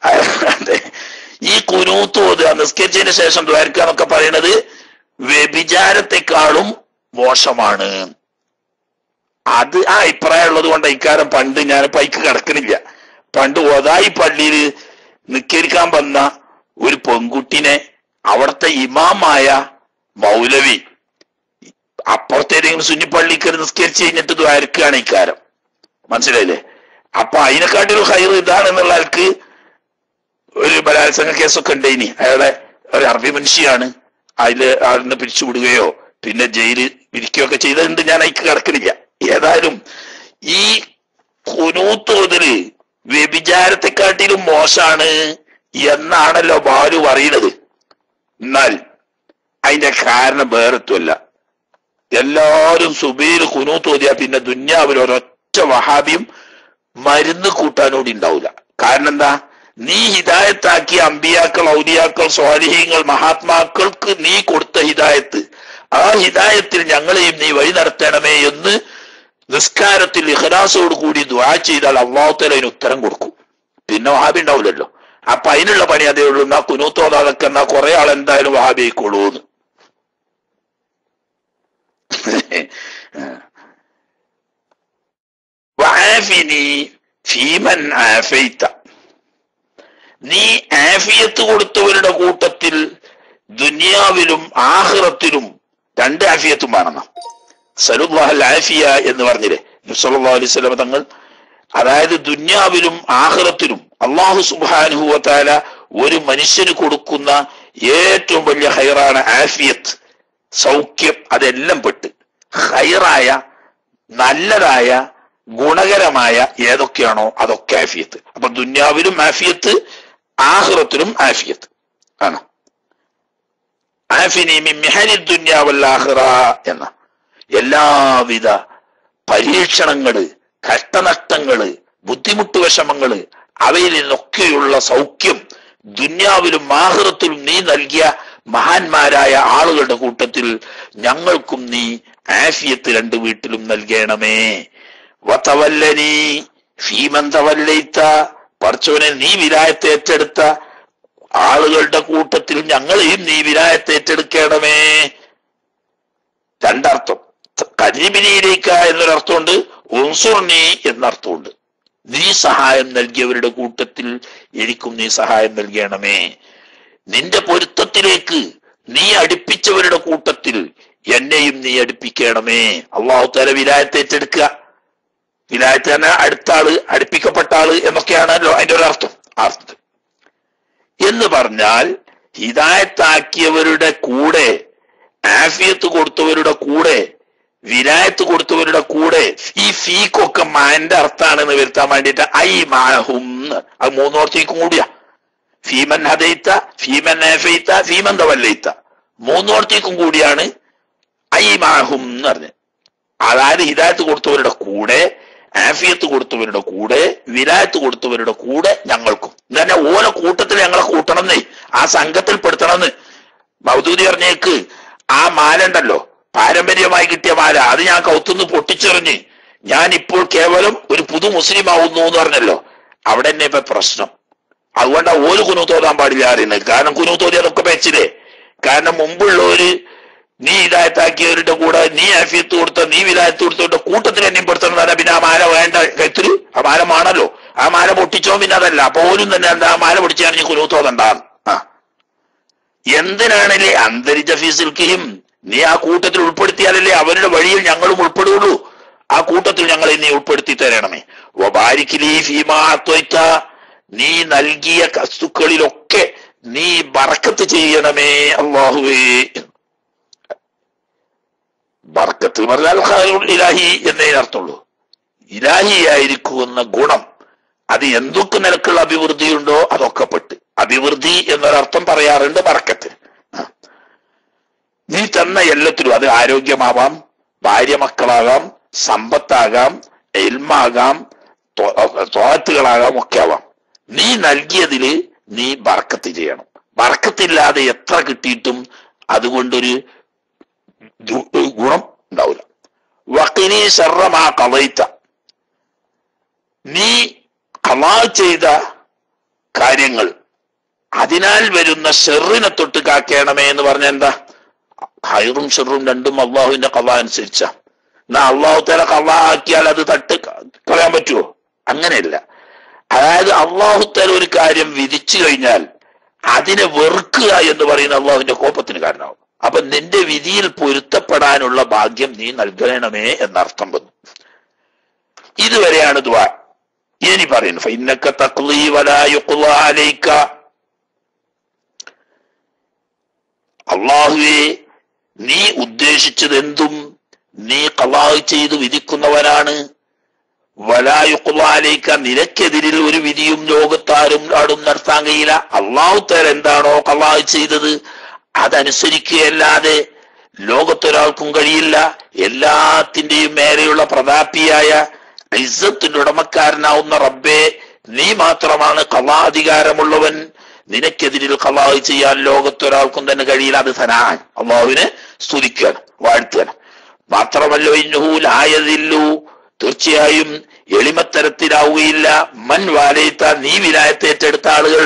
ഈ കുനൂത്ത് ഓതുക, നിസ്കരിച്ചതിന് ശേഷം ദ്വാരക്കാന്നൊക്കെ പറയുന്നത് വ്യഭിചാരത്തെക്കാളും മോശമാണ്. അത് ആ അഭിപ്രായം ഉള്ളത് കൊണ്ട് ഇക്കാരം പണ്ട് ഞാൻ പൈക്ക് കിടക്കണില്ല. പണ്ട് ഒതായി പള്ളിയിൽ നിസ്കരിക്കാൻ വന്ന ഒരു പെൺകുട്ടിനെ അവിടുത്തെ ഇമാമായ മൗലവി അപ്പുറത്തേതെങ്കിലും സുന്നിപ്പള്ളിക്ക് നിസ്കരിച്ച് കഴിഞ്ഞിട്ട് ദ്വാരക്കാണ് ഇക്കാരം. മനസ്സിലായില്ലേ? അപ്പൊ അതിനെക്കാട്ടിലും ഹൈർ ഇതാണെന്നുള്ള ആൾക്ക് ഒരു ബലാത്സംഗ കേസൊക്കെ ഉണ്ട്. ഇനി അയാളെ ഒരു അറബി മനുഷ്യയാണ്, ആളിനെ പിരിച്ചുവിടുകയോ പിന്നെ ജയിലിൽ വിരിക്കുകയോ ഒക്കെ ചെയ്തിട്ടുണ്ട്. ഞാൻ അതിക്ക് കിടക്കണില്ല. ഏതായാലും ഈ ഖുനൂത്തോതില് വ്യഭിചാരത്തെക്കാട്ടിലും മോശാണ് എന്നാണല്ലോ ബാലു പറയുന്നത്. എന്നാൽ അതിന്റെ കാരണം വേറെത്തുമല്ല. എല്ലാവരും സുബൈൽ ഖുനൂത്തോതിയാ പിന്നെ ദുന്യാവിൽ ഒരൊറ്റ വഹാബിയും മരുന്ന് കൂട്ടാനോടി ഉണ്ടാവില്ല. കാരണം എന്താ? നീ ഹിദായത്താക്കിയ അമ്പിയാക്കൾ, ഔലിയാക്കൾ, സ്വാലിഹീങ്ങൾ, മഹാത്മാക്കൾക്ക് നീ കൊടുത്ത ഹിദായത്ത്, ആ ഹിദായത്തിൽ ഞങ്ങളെയും നീ വഴി നടത്തണമേ എന്ന് നിസ്കാരത്തിൽ ഇഖ്ലാസോട് കൂടി ദുആ ചെയ്താൽ അല്ലാഹു തആല അതിന് ഉത്തരം കൊടുക്കും. പിന്നെ വഹാബി ഉണ്ടാവില്ലല്ലോ. അപ്പൊ അതിനുള്ള പണി അതേ ഉള്ളൂ. എന്നാ കുനൂത്തോതാതൊക്കെ എന്നാ കുറെ ആൾ എന്തായാലും വഹാബി ആയിക്കോളൂന്ന്. നീ ആഫിയത്ത് കൊടുത്തവരുടെ കൂട്ടത്തിൽ ദുനിയാവിലും ആഖിറത്തിലും രണ്ട് ആഫിയത്തും വേണം. സലുല്ലാഹൽ ആഫിയ എന്ന് പറഞ്ഞില്ലേ നബി സല്ലല്ലാഹു അലൈഹി വസല്ലം തങ്ങൾ. അതായത് ദുനിയാവിലും ആഖിറത്തിലും അല്ലാഹു സുബ്ഹാനഹു വ തആല ഒരു മനുഷ്യന് കൊടുക്കുന്ന ഏറ്റവും വലിയ ഖൈറാണ് ആഫിയത്ത്, സൗഖ്യം. അതെല്ലാം പെട്ട് ഖൈറായ, നല്ലതായ, ഗുണകരമായ ഏതൊക്കെയാണോ അതൊക്കെ ആഫിയത്ത്. അപ്പൊ ദുനിയാവിലും ആഫിയത്ത്, ആഖിറത്തിലും ആഫിയത്ത് ആണ്. ആഫിനി മിൻ മിഹനി ദുനിയ വൽ ആഖിറ എന്ന എല്ലാവിധ പരീക്ഷണങ്ങള്, കഷ്ടനഷ്ടങ്ങള്, ബുദ്ധിമുട്ട് വിഷമങ്ങള്, അവയിൽ നിന്നൊക്കെയുള്ള സൗഖ്യം ദുന്യാവിലും ആഖിറത്തിലും നീ നൽകിയ മഹാന്മാരായ ആളുകളുടെ കൂട്ടത്തിൽ ഞങ്ങൾക്കും നീ ആഫിയത്ത് രണ്ട് വീട്ടിലും നൽകണമേ. വതവല്ലനി ഫീമൻ തവല്ലൈത, പടച്ചോനെ നീ വിലായത്ത് ഏറ്റെടുത്ത ആളുകളുടെ കൂട്ടത്തിൽ ഞങ്ങളെയും നീ വിലായത്ത് ഏറ്റെടുക്കണമേ. രണ്ടർത്ഥം. ഖരീബിനിയിലേക്ക എന്നൊരർത്ഥമുണ്ട്, ഉൻസുർനി എന്നർത്ഥമുണ്ട്. നീ സഹായം നൽകിയവരുടെ കൂട്ടത്തിൽ എനിക്കും നീ സഹായം നൽകണമേ. നിന്റെ പൊരുത്തത്തിലേക്ക് നീ അടുപ്പിച്ചവരുടെ കൂട്ടത്തിൽ എന്നെയും നീ അടുപ്പിക്കണമേ. അല്ലാഹു തആല വിലായത്ത് ഏറ്റെടുക്കുക. വിലായത്ത് തന്നെ അടുത്ത ആള്, അടുപ്പിക്കപ്പെട്ട ആള് എന്നൊക്കെയാണല്ലോ അതിന്റെ ഒരു അർത്ഥം. എന്ന് പറഞ്ഞാൽ ഹിദായത്താക്കിയവരുടെ കൂടെ, ആഫിയത്ത് കൊടുത്തവരുടെ കൂടെ, വിലായത്ത് കൊടുത്തവരുടെ കൂടെ, ഈ ഫീക്കൊക്കെ മാന്റെ അർത്ഥാണെന്ന് വരുത്താൻ വേണ്ടിയിട്ട് ഐ മാഹും, അത് മൂന്നോർത്തേക്കും കൂടിയാ. ഫീമൻ ഹദൈത്ത, ഫീമൻ ആഫൈത്ത, ഫീമൻ തവല്ലൈത്ത, മൂന്നോർത്തേക്കും കൂടിയാണ് ഐ മാഹും എന്ന് പറഞ്ഞത്. അതായത് ഹിദായത്ത് കൊടുത്തവരുടെ കൂടെ, ആഫിയത്ത് കൊടുത്തവരുടെ കൂടെ, വിലായത്ത് കൊടുത്തവരുടെ കൂടെ ഞങ്ങൾക്കും. തന്നെ ഓരോ കൂട്ടത്തിൽ ഞങ്ങളെ കൂട്ടണമെന്നേ, ആ സംഘത്തിൽ പെടുത്തണമെന്ന്. മൗദൂദി പറഞ്ഞേക്ക് ആ മാല ഉണ്ടല്ലോ, പാരമ്പര്യമായി കിട്ടിയ മാല, അത് ഞാൻ കൗത്തുനിന്ന് പൊട്ടിച്ചെറിഞ്ഞ് ഞാൻ ഇപ്പോൾ കേവലം ഒരു പുതു മുസ്ലിം ആവുന്നു എന്ന് പറഞ്ഞല്ലോ. അവിടെ തന്നെ ഇപ്പൊ പ്രശ്നം. അതുകൊണ്ടാ ഓര് കുനൂത്തോതാൻ പാടില്ല അറിയുന്നത്. കാരണം കുനൂത്തോതി അതൊക്കെ വെച്ചില്ലേ. കാരണം മുമ്പുള്ളവര് നീ ഹിദായത്താക്കിയവരുടെ കൂടെ, നീ ആഫിയത്ത് കൊടുത്ത, നീ വിലായത്ത് കൊടുത്തവരുടെ കൂട്ടത്തിൽ എന്നെയും പെടുത്തണം. പിന്നെ ആ മാല വേണ്ട, കൈത്തിരി ആ മാല മാണല്ലോ. ആ മാല പൊട്ടിച്ചോ പിന്നെ അതല്ല. അപ്പൊ ഓരും തന്നെ എന്താ ആ മാല പൊട്ടിച്ചാണ് നീ കുനൂത്തോതണ്ടാന്ന്. എന്തിനാണല്ലേ അന്തരിച്ച ഫീസിൽക്കിയും നീ ആ കൂട്ടത്തിൽ ഉൾപ്പെടുത്തിയാലല്ലേ അവരുടെ വഴിയിൽ ഞങ്ങളും ഉൾപ്പെടുകയുള്ളൂ. ആ കൂട്ടത്തിൽ ഞങ്ങളെ നീ ഉൾപ്പെടുത്തി തരണമേ. വബാരിക്ലി ഫീമാ അത്വൈത, നീ നൽകിയ വസ്തുക്കളിലൊക്കെ നീ ബറക്കത്ത് ചെയ്യണമേ അല്ലാഹുവേ. ബർക്കത്ത് പറഞ്ഞാൽ ഖൈറുൽ ഇലാഹി എന്നേ അർത്ഥമുള്ളൂ. ഇലാഹിയായിരിക്കുന്ന ഗുണം, അത് എന്തൊക്കെ നിലക്കുള്ള അഭിവൃദ്ധിയുണ്ടോ അതൊക്കെ പെട്ട്. അഭിവൃദ്ധി എന്നൊരർത്ഥം പറയാറുണ്ട് ബർക്കത്ത്. നീ തന്ന എല്ലാത്തിലും, അത് ആരോഗ്യമാവാം, ഭാര്യ മക്കളാകാം, സമ്പത്താകാം, ഇൽമാകാം, ത്വാഅത്തുകളാകാം, ഒക്കെ ആവാം. നീ നൽകിയതില് നീ ബർക്കത്ത് ചെയ്യണം. ബർക്കത്തില്ലാതെ എത്ര കിട്ടിയിട്ടും അതുകൊണ്ടൊരു ഗുണം ഉണ്ടാവില്ല. വഖിനി ശർറ മാ ഖളൈത, നീ ഖളാ ചെയ്ത കാര്യങ്ങൾ, അതിനാൽ വരുന്ന ഷെറിനെ തൊട്ട് കാക്കണമേ എന്ന് പറഞ്ഞ എന്താ? ഹൈറും ഷെറും രണ്ടും അള്ളാഹുവിന്റെ ഖളാ അനുസരിച്ചാ. എന്നാ അള്ളാഹു തആല ഖളാ ആക്കിയാൽ അത് തട്ട് കളയാൻ പറ്റുമോ? അങ്ങനെയല്ല. അതായത് അള്ളാഹു തആല ഒരു കാര്യം വിധിച്ചു കഴിഞ്ഞാൽ അതിനെ വെറുക്കുക എന്ന് പറയുന്ന അള്ളാഹുവിന്റെ കോപത്തിന് കാരണമാവും. അപ്പൊ നിന്റെ വിധിയിൽ പൊരുത്തപ്പെടാനുള്ള ഭാഗ്യം നീ നൽകണമേ എന്നർത്ഥം വന്നു. ഇതുവരെയാണ് ദുആ. ഇനി പറയുന്നു ഫഇന്നക തഖ്ളീ വലാ യുഖ്ളാ അലൈക, അള്ളാഹുവേ നീ ഉദ്ദേശിച്ചതെന്തും നീ ഖളാ ചെയ്തു വിധിക്കുന്നവനാണ്. വലാ യുഖ്ളാ അലൈക, നിനക്കെതിരിൽ ഒരു വിധിയും ലോകത്താരും നടത്താൻ കഴിയില്ല. അള്ളാഹു തആല എന്താണോ ഖളാ ചെയ്തത് അതനുസരിക്കുകയല്ലാതെ ലോകത്തൊരാൾക്കും കഴിയില്ല. എല്ലാത്തിന്റെയും മേലെയുള്ള പ്രതാപിയായ ഇസ്സത്തിന്റെ ഉടമക്കാരനാവുന്ന റബ്ബേ, നീ മാത്രമാണ് ഖളാ അധികാരമുള്ളവൻ. നിനക്കെതിരിൽ ഖളാ ചെയ്യാൻ ലോകത്തൊരാൾക്കും തന്നെ കഴിയില്ല. അത് സനാൻ, അള്ളാഹുവിനെ സ്തുതിക്കുകയാണ്, വാഴ്ത്തുകയാണ്. മാത്രമല്ല ഇന്നഹു ലാ യദില്ലു, തീർച്ചയായും എളിമത്തരത്തിലാവുകയില്ല. മൻ വാലൈത, നീ വിലായത്ത് ഏറ്റെടുത്ത ആളുകൾ.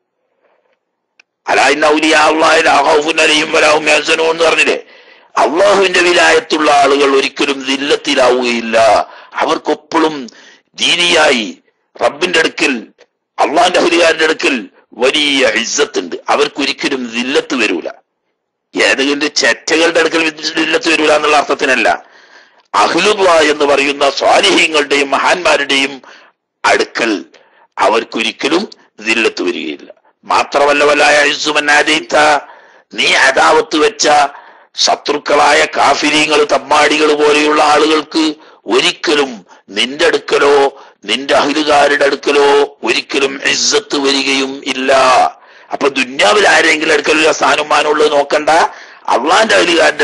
അലാ ഇന്ന ഔലിയാ അല്ലാഹി ലാ ഖൗഫുൻ അലൈഹിം വലാ ഹും യഹ്സനൂൻ എന്ന് പറഞ്ഞില്ലേ? അള്ളാഹുവിന്റെ വിലായത്തുള്ള ആളുകൾ ഒരിക്കലും ദില്ലത്തിലാവുകയില്ല. അവർക്കൊപ്പോഴും ദീനിയായി റബ്ബിന്റെ അടുക്കൽ, അള്ളാഹിന്റെ ഔലിയാന്റെ അടുക്കൽ വലിയ ഇസ്സത്തുണ്ട്. അവർക്കൊരിക്കലും ദില്ലത്ത് വരൂല. ഏതെങ്കിലും ചെറ്റകളുടെ അടുക്കൽ ദില്ലത്ത് വരൂല എന്നുള്ള അർത്ഥത്തിനല്ല. അഹ്ലുല്ലാ എന്ന് പറയുന്ന സ്വാലിഹീങ്ങളുടെയും മഹാന്മാരുടെയും അടുക്കൽ അവർക്കൊരിക്കലും ദില്ലത്ത് വരികയില്ല. മാത്രമല്ല വലായ ഇസ്സുമന്നാദൈത, നീ അദാവത്ത് വെച്ച ശത്രുക്കളായ കാഫിരീങ്ങൾ, തമ്മാടികൾ പോലെയുള്ള ആളുകൾക്ക് ഒരിക്കലും നിന്റെ അടുക്കലോ നിന്റെ അഹ്ലുകാരുടെ അടുക്കലോ ഒരിക്കലും ഇസ്സത്ത് വരികയും ഇല്ല. അപ്പൊ ദുന്യാവിൽ ആരെങ്കിലും അടുക്കലുള്ള സ്ഥാനമാനുള്ളത് നോക്കണ്ട. അള്ളാന്റെ അഹ്ലുകാരുടെ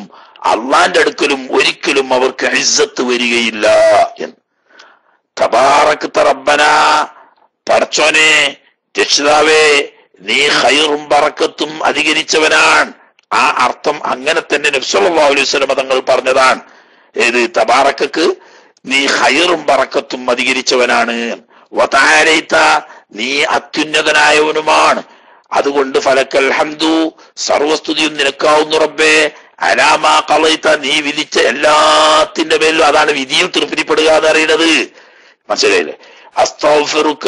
അടുക്കലും ഒരിക്കലും അവർക്ക് ഇസ്സത്ത് വരികയില്ല എന്ന്. തബാറക്ത റബ്ബന, പടച്ചോനെ രക്ഷിതാവേ, നീ ഖൈറും ബറക്കത്തും അധികരിച്ചവനാണ്. ആ അർത്ഥം അങ്ങനെ തന്നെ നബി സല്ലല്ലാഹു അലൈഹി വസല്ലം തങ്ങൾ പറഞ്ഞതാണ്. ഏത് തബാറക്കക്ക് നീ ഖൈറും ബറക്കത്തും അധികരിച്ചവനാണ്. വതആലൈത, നീ അത്യുന്നതനായവനുമാണ്. അതുകൊണ്ട് ഫലക്കൽ ഹംദു, സർവസ്തുതിയും നിനക്കാവുന്നു റബ്ബേ. അലാമാ ഖളൈത, നീ വിധിച്ച എല്ലാത്തിന്റെ മേലും. അതാണ് വിധിയിൽ തൃപ്തിപ്പെടുക എന്ന് അറിയുന്നത്. മനസ്സിലായില്ലേ? അസ്തഗ്ഫിറുക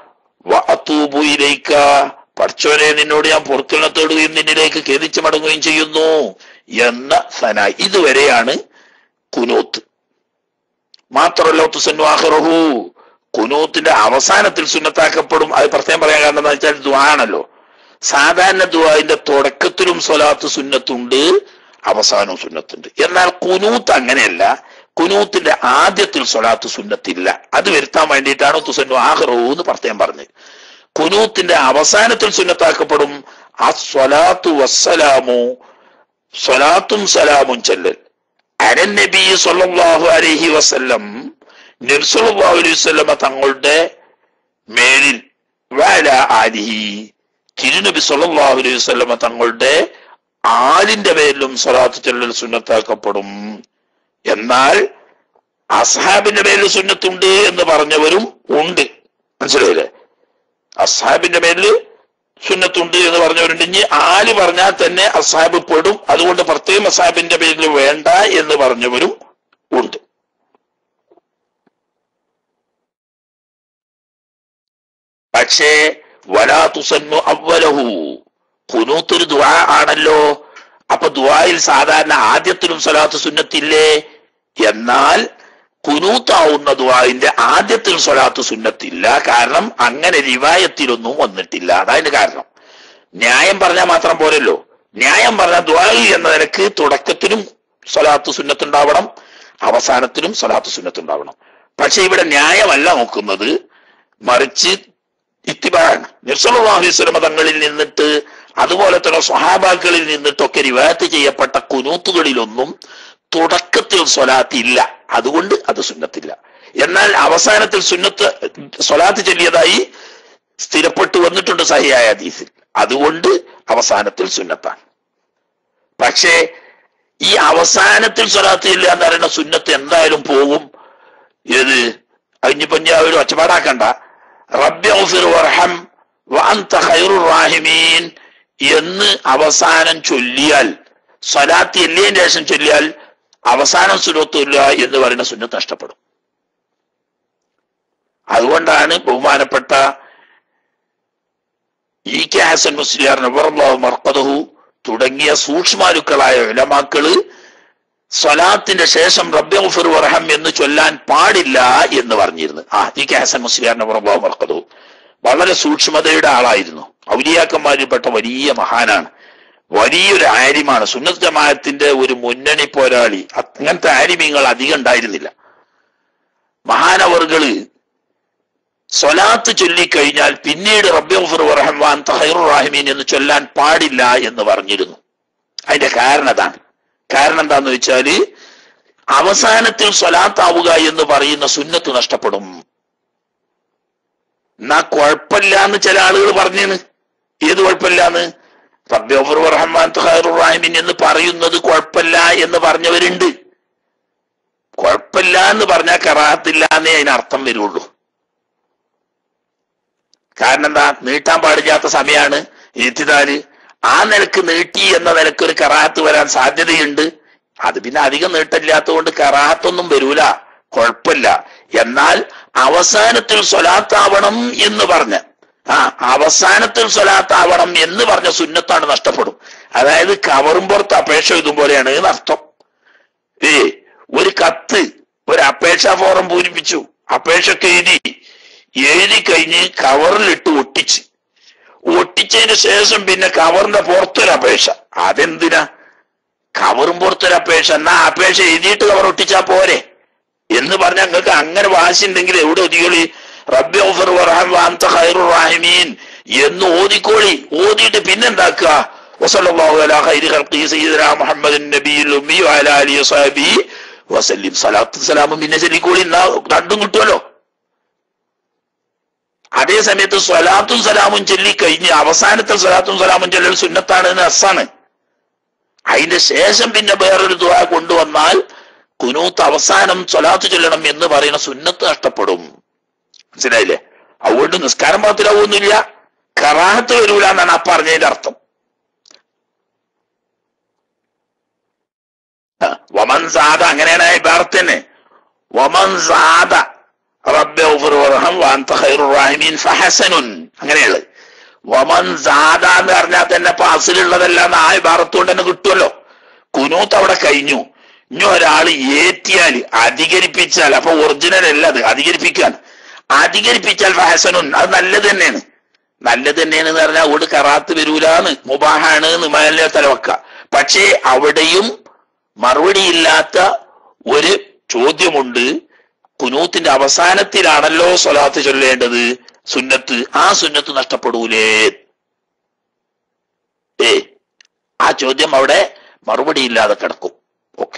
വഅതൂബു ഇലൈക, പടച്ചോനെ നിന്നോട് ഞാൻ പൊറുക്കലിനെ തേടുകയും നിന്നിലേക്ക് ഖേദിച്ചു മടങ്ങുകയും ചെയ്യുന്നു എന്ന സന. ഇതുവരെയാണ് കുനൂത്ത്. മാത്രമല്ല തുസന്നു ആഖിറഹു, കുനൂത്തിന്റെ അവസാനത്തിൽ സുന്നത്താക്കപ്പെടും. അത് പ്രത്യേകം പറയാൻ കാരണം എന്താ വെച്ചാൽ ദുആ ആണല്ലോ. സാധാരണ ദുആന്റെ തുടക്കത്തിലും സ്വലാത്ത് സുന്നത്തുണ്ട്, അവസാനവും സുന്നത്തുണ്ട്. എന്നാൽ കുനൂത്ത് അങ്ങനെയല്ല. കുനൂത്തിന്റെ ആദ്യത്തിൽ സ്വലാത്ത് സുന്നത്തില്ല. അത് വരുത്താൻ വേണ്ടിയിട്ടാണ് തുസന്നു ആഖിറഹു എന്ന് പ്രത്യേകം പറഞ്ഞത്. കുനൂത്തിന്റെ അവസാനത്തിൽ സുന്നത്താക്കപ്പെടും അസ്സലാത്തു വസ്സലാമു, സ്വലാത്തും സലാമും ചൊല്ലൽ അലൻ നബി സല്ലല്ലാഹു അലൈഹി വസല്ലം, നബി സല്ലല്ലാഹു അലൈഹി വസല്ലം തങ്ങളുടെ മേലിൽ, വഅല ആലിഹി, തിരുനബി സല്ലല്ലാഹു അലൈഹി വസല്ലം തങ്ങളുടെ ആലിന്റെ പേരിലും സ്വലാത്ത് ചൊല്ലൽ സുന്നത്താക്കപ്പെടും. എന്നാൽ അസ്ഹാബിന്റെ പേരിൽ സുന്നത്തുണ്ട് എന്ന് പറഞ്ഞവരും ഉണ്ട്. മനസ്സിലായില്ലേ? അസ്ഹാബിന്റെ പേരിൽ സുന്നത്തുണ്ട് എന്ന് പറഞ്ഞവരുണ്ട്. ഇനി ആല് പറഞ്ഞാൽ തന്നെ അസ്ഹാബ് പെടും. അതുകൊണ്ട് പ്രത്യേകം അസ്ഹാബിന്റെ പേരിൽ വേണ്ട എന്ന് പറഞ്ഞവരും ഉണ്ട്. പക്ഷേ വലാ തുസന്നു അവ്വലഹു, ഖുനൂത്തൊരു ദുആ ആണല്ലോ. അപ്പൊ ദുആയിൽ സാധാരണ ആദ്യത്തിലും സ്വലാത്ത് സുന്നത്തില്ലേ? എന്നാൽ കുനൂത്താവുന്ന ദുആഇന്റെ ആദ്യത്തിൽ സ്വലാത്ത് സുന്നത്തില്ല. കാരണം അങ്ങനെ റിവായത്തിലൊന്നും വന്നിട്ടില്ല. അതാണ് കാരണം. ന്യായം പറഞ്ഞാൽ മാത്രം പോരല്ലോ. ന്യായം പറഞ്ഞാൽ ദുആ എന്ന നിലക്ക് തുടക്കത്തിലും സ്വലാത്ത് സുന്നത്തുണ്ടാവണം, അവസാനത്തിലും സ്വലാത്ത് സുന്നത്തുണ്ടാവണം. പക്ഷെ ഇവിടെ ന്യായമല്ല നോക്കുന്നത്, മറിച്ച് ഇത്തിബാണ്. നബി സല്ലല്ലാഹു അലൈഹി വസല്ലം തങ്ങളിൽ നിന്നിട്ട് അതുപോലെ തന്നെ സ്വഹാബാക്കളിൽ നിന്നിട്ടൊക്കെ റിവായത്ത് ചെയ്യപ്പെട്ട കുനൂത്തുകളിലൊന്നും തുടക്കത്തിൽ സ്വലാത്ത് ഇല്ല. അതുകൊണ്ട് അത് സുന്നത്തില്ല. എന്നാൽ അവസാനത്തിൽ സ്വലാത്ത് ചൊല്ലിയതായി സ്ഥിരപ്പെട്ടു വന്നിട്ടുണ്ട് സഹിയായ ഹദീസിൽ. അതുകൊണ്ട് അവസാനത്തിൽ സുന്നത്താണ്. പക്ഷേ ഈ അവസാനത്തിൽ സ്വലാത്ത് ചൊല്ലുക എന്ന് പറയുന്ന സുന്നത്ത് എന്തായാലും പോകും. ഏത് അതിനിപ്പോ ഒരു ഒച്ചപ്പാടാക്കണ്ട. റബ്ബി ഗ്ഫിർ വർഹം വഅൻത ഖൈറുർ റാഹിമീൻ എന്ന് അവസാനം ചൊല്ലിയാൽ, സ്വലാത്ത് എല്ലിയതിന് ശേഷം ചൊല്ലിയാൽ അവസാനം സുന്നത്തില്ല എന്ന് പറയുന്ന സുന്നത്ത് നഷ്ടപ്പെടും. അതുകൊണ്ടാണ് ബഹുമാനപ്പെട്ട ഇ.കെ. ഹസൻ മുസ്ലിയാർ നവറല്ലാഹു മർഖദഹു തുടങ്ങിയ സൂക്ഷ്മാരുക്കളായ ഉലമാക്കള് സ്വലാത്തിന്റെ ശേഷം റബ്ബി ഗ്ഫിർ വർഹം എന്ന് ചൊല്ലാൻ പാടില്ല എന്ന് പറഞ്ഞിരുന്നു. ഇ.കെ. ഹസൻ മുസ്ലിയാർ നവറല്ലാഹു മർഖദഹു വളരെ സൂക്ഷ്മതയുടെ ആളായിരുന്നു. ഔലിയാക്കന്മാരിൽപ്പെട്ട വലിയ മഹാനാണ്. വലിയൊരു ആലിമാണ്, സുന്നത്ത് ജമാഅത്തിന്റെ ഒരു മുന്നണി പോരാളി. അങ്ങനത്തെ ആലിമീങ്ങൾ അധികം ഉണ്ടായിരുന്നില്ല. മഹാനവറുകള് സ്വലാത്ത് ചൊല്ലിക്കഴിഞ്ഞാൽ പിന്നീട് റബ്ബി ഗഫൂർ വറഹ്മാൻ ഖൈറുർ റഹീമീൻ എന്ന് ചൊല്ലാൻ പാടില്ല എന്ന് പറഞ്ഞിരുന്നു. അതിന്റെ കാരണം അതാണ്. കാരണം എന്താന്ന് വെച്ചാല് അവസാനത്തിൽ സ്വലാത്താവുക എന്ന് പറയുന്ന സുന്നത്ത് നഷ്ടപ്പെടും. എന്നാ കുഴപ്പമില്ല എന്ന് ചില ആളുകൾ പറഞ്ഞേന്. ഏത് കുഴപ്പമില്ലാന്ന്? റബ്ബി ഗഫൂർ വറഹ്മാൻ ഖൈറുർ റഹീമീൻ എന്ന് പറയുന്നത് കുഴപ്പമില്ല എന്ന് പറഞ്ഞവരുണ്ട്. കുഴപ്പമില്ല എന്ന് പറഞ്ഞാൽ കറാഹത്തില്ല എന്നേ അതിനർത്ഥം വരുള്ളൂ. കാരണം എന്താ? നീട്ടാൻ പാടില്ലാത്ത സമയമാണ് ഇത്തിദാല്. ആ നിലക്ക് നീട്ടി എന്ന നിലക്ക് ഒരു കറാഹത്ത് വരാൻ സാധ്യതയുണ്ട്. അത് പിന്നെ അധികം നീട്ടില്ലാത്തത് കൊണ്ട് കറാഹത്തൊന്നും വരൂല, കുഴപ്പമില്ല. എന്നാൽ അവസാനത്തിൽ സ്വലാത്താവണം എന്ന് പറഞ്ഞ അവസാനത്തിൽ സ്വലാത്താവണം എന്ന് പറഞ്ഞ സുന്നത്താണ് നഷ്ടപ്പെടും. അതായത് കവറും പുറത്ത് അപേക്ഷ എഴുതും പോലെയാണ് എന്നർത്ഥം. ഒരു കത്ത്, ഒരു അപേക്ഷാ ഫോറം പൂരിപ്പിച്ചു, അപേക്ഷയൊക്കെ എഴുതി കഴിഞ്ഞ് കവറിലിട്ട് ഒട്ടിച്ചതിന് ശേഷം പിന്നെ കവറിന്റെ പുറത്തൊരു അപേക്ഷ. അതെന്തിനാ? കവറും പുറത്തൊരു അപേക്ഷ, എന്നാ അപേക്ഷ എഴുതിയിട്ട് കവർ ഒട്ടിച്ചാ പോരെ എന്ന് പറഞ്ഞാൽ നിങ്ങൾക്ക് അങ്ങനെ വാശിണ്ടെങ്കിൽ എവിടെ ഒതുക്കോളി? റബ്ബി ഗഫൂർ വറഹ്മാൻ ഖൈറുർ റഹീമീൻ എന്ന് ഓതിക്കോളി. ഓതിയിട്ട് പിന്നെന്താക്കുക? വസല്ലല്ലാഹു അലാ ഖൈരി ഖൽഖി സയ്യിദനാ മുഹമ്മദിൻ നബിയിൽ ഉമ്മി വഅലാ ആലിഹി വസഹബിഹി വസല്ലം. സലാത്തും സലാമും പിന്നെ ചൊല്ലിക്കോളി. എന്നാ രണ്ടും കിട്ടുമല്ലോ. അതേ സമയത്ത് സ്വലാത്തും സലാമും ചൊല്ലിക്കഴിഞ്ഞ് അവസാനത്തെ സ്വലാത്തും സലാമും ചൊല്ലൽ സുന്നത്താണ് എന്ന് അസാണ്. അതിന്റെ ശേഷം പിന്നെ വേറൊരു ദുആ കൊണ്ടുവന്നാൽ ഖുനൂത്ത് അവസാനം സ്വലാത്ത് ചൊല്ലണം എന്ന് പറയുന്ന സുന്നത്ത് നഷ്ടപ്പെടും. മനസ്സിലായില്ലേ? അതുകൊണ്ട് നിസ്കാരം പാത്തിലാവൊന്നുമില്ല, കറാഹത്ത് വരൂല എന്നാണ് ആ പറഞ്ഞതിന്റെ അർത്ഥം. വമൻ സാദ, അങ്ങനെയാണ് ഇബാറത്ത് തന്നെ. വമൻ സാദ റബ്ബി ഗഫൂർ വറഹ്മാൻ വഅൻത ഖൈറുർ റഹീമീൻ ഫഹസനുൻ, അങ്ങനെയുള്ളത്. വമൻ സാദ എന്ന് പറഞ്ഞാൽ തന്നെ ഇപ്പൊ അസിലുള്ളതെല്ലാം ആ ഇബാറത്ത് കൊണ്ട് തന്നെ കിട്ടുമല്ലോ. കുനൂത്ത് അവിടെ കഴിഞ്ഞു. ഇനി ഒരാൾ ഏറ്റിയാൽ, അധികരിപ്പിച്ചാൽ, അപ്പൊ ഒറിജിനൽ അല്ല അത്, അധികരിപ്പിച്ചാൽ ഫഹസനുൻ, അത് നല്ലത് തന്നെയാണ്. നല്ലത് തന്നെയാണ് എന്ന് പറഞ്ഞാൽ അവിടെ കറാത്ത് വരൂലാന്ന്, മുബാഹാണ് എന്ന് തലവെക്ക. പക്ഷേ അവിടെയും മറുപടിയില്ലാത്ത ഒരു ചോദ്യമുണ്ട്. കുനൂത്തിന്റെ അവസാനത്തിലാണല്ലോ സ്വലാത്ത് ചൊല്ലേണ്ടത്, സുന്നത്ത്. ആ സുന്നത്ത് നഷ്ടപ്പെടൂലേ? ആ ചോദ്യം അവിടെ മറുപടിയില്ലാതെ കിടക്കും. ഓക്കെ.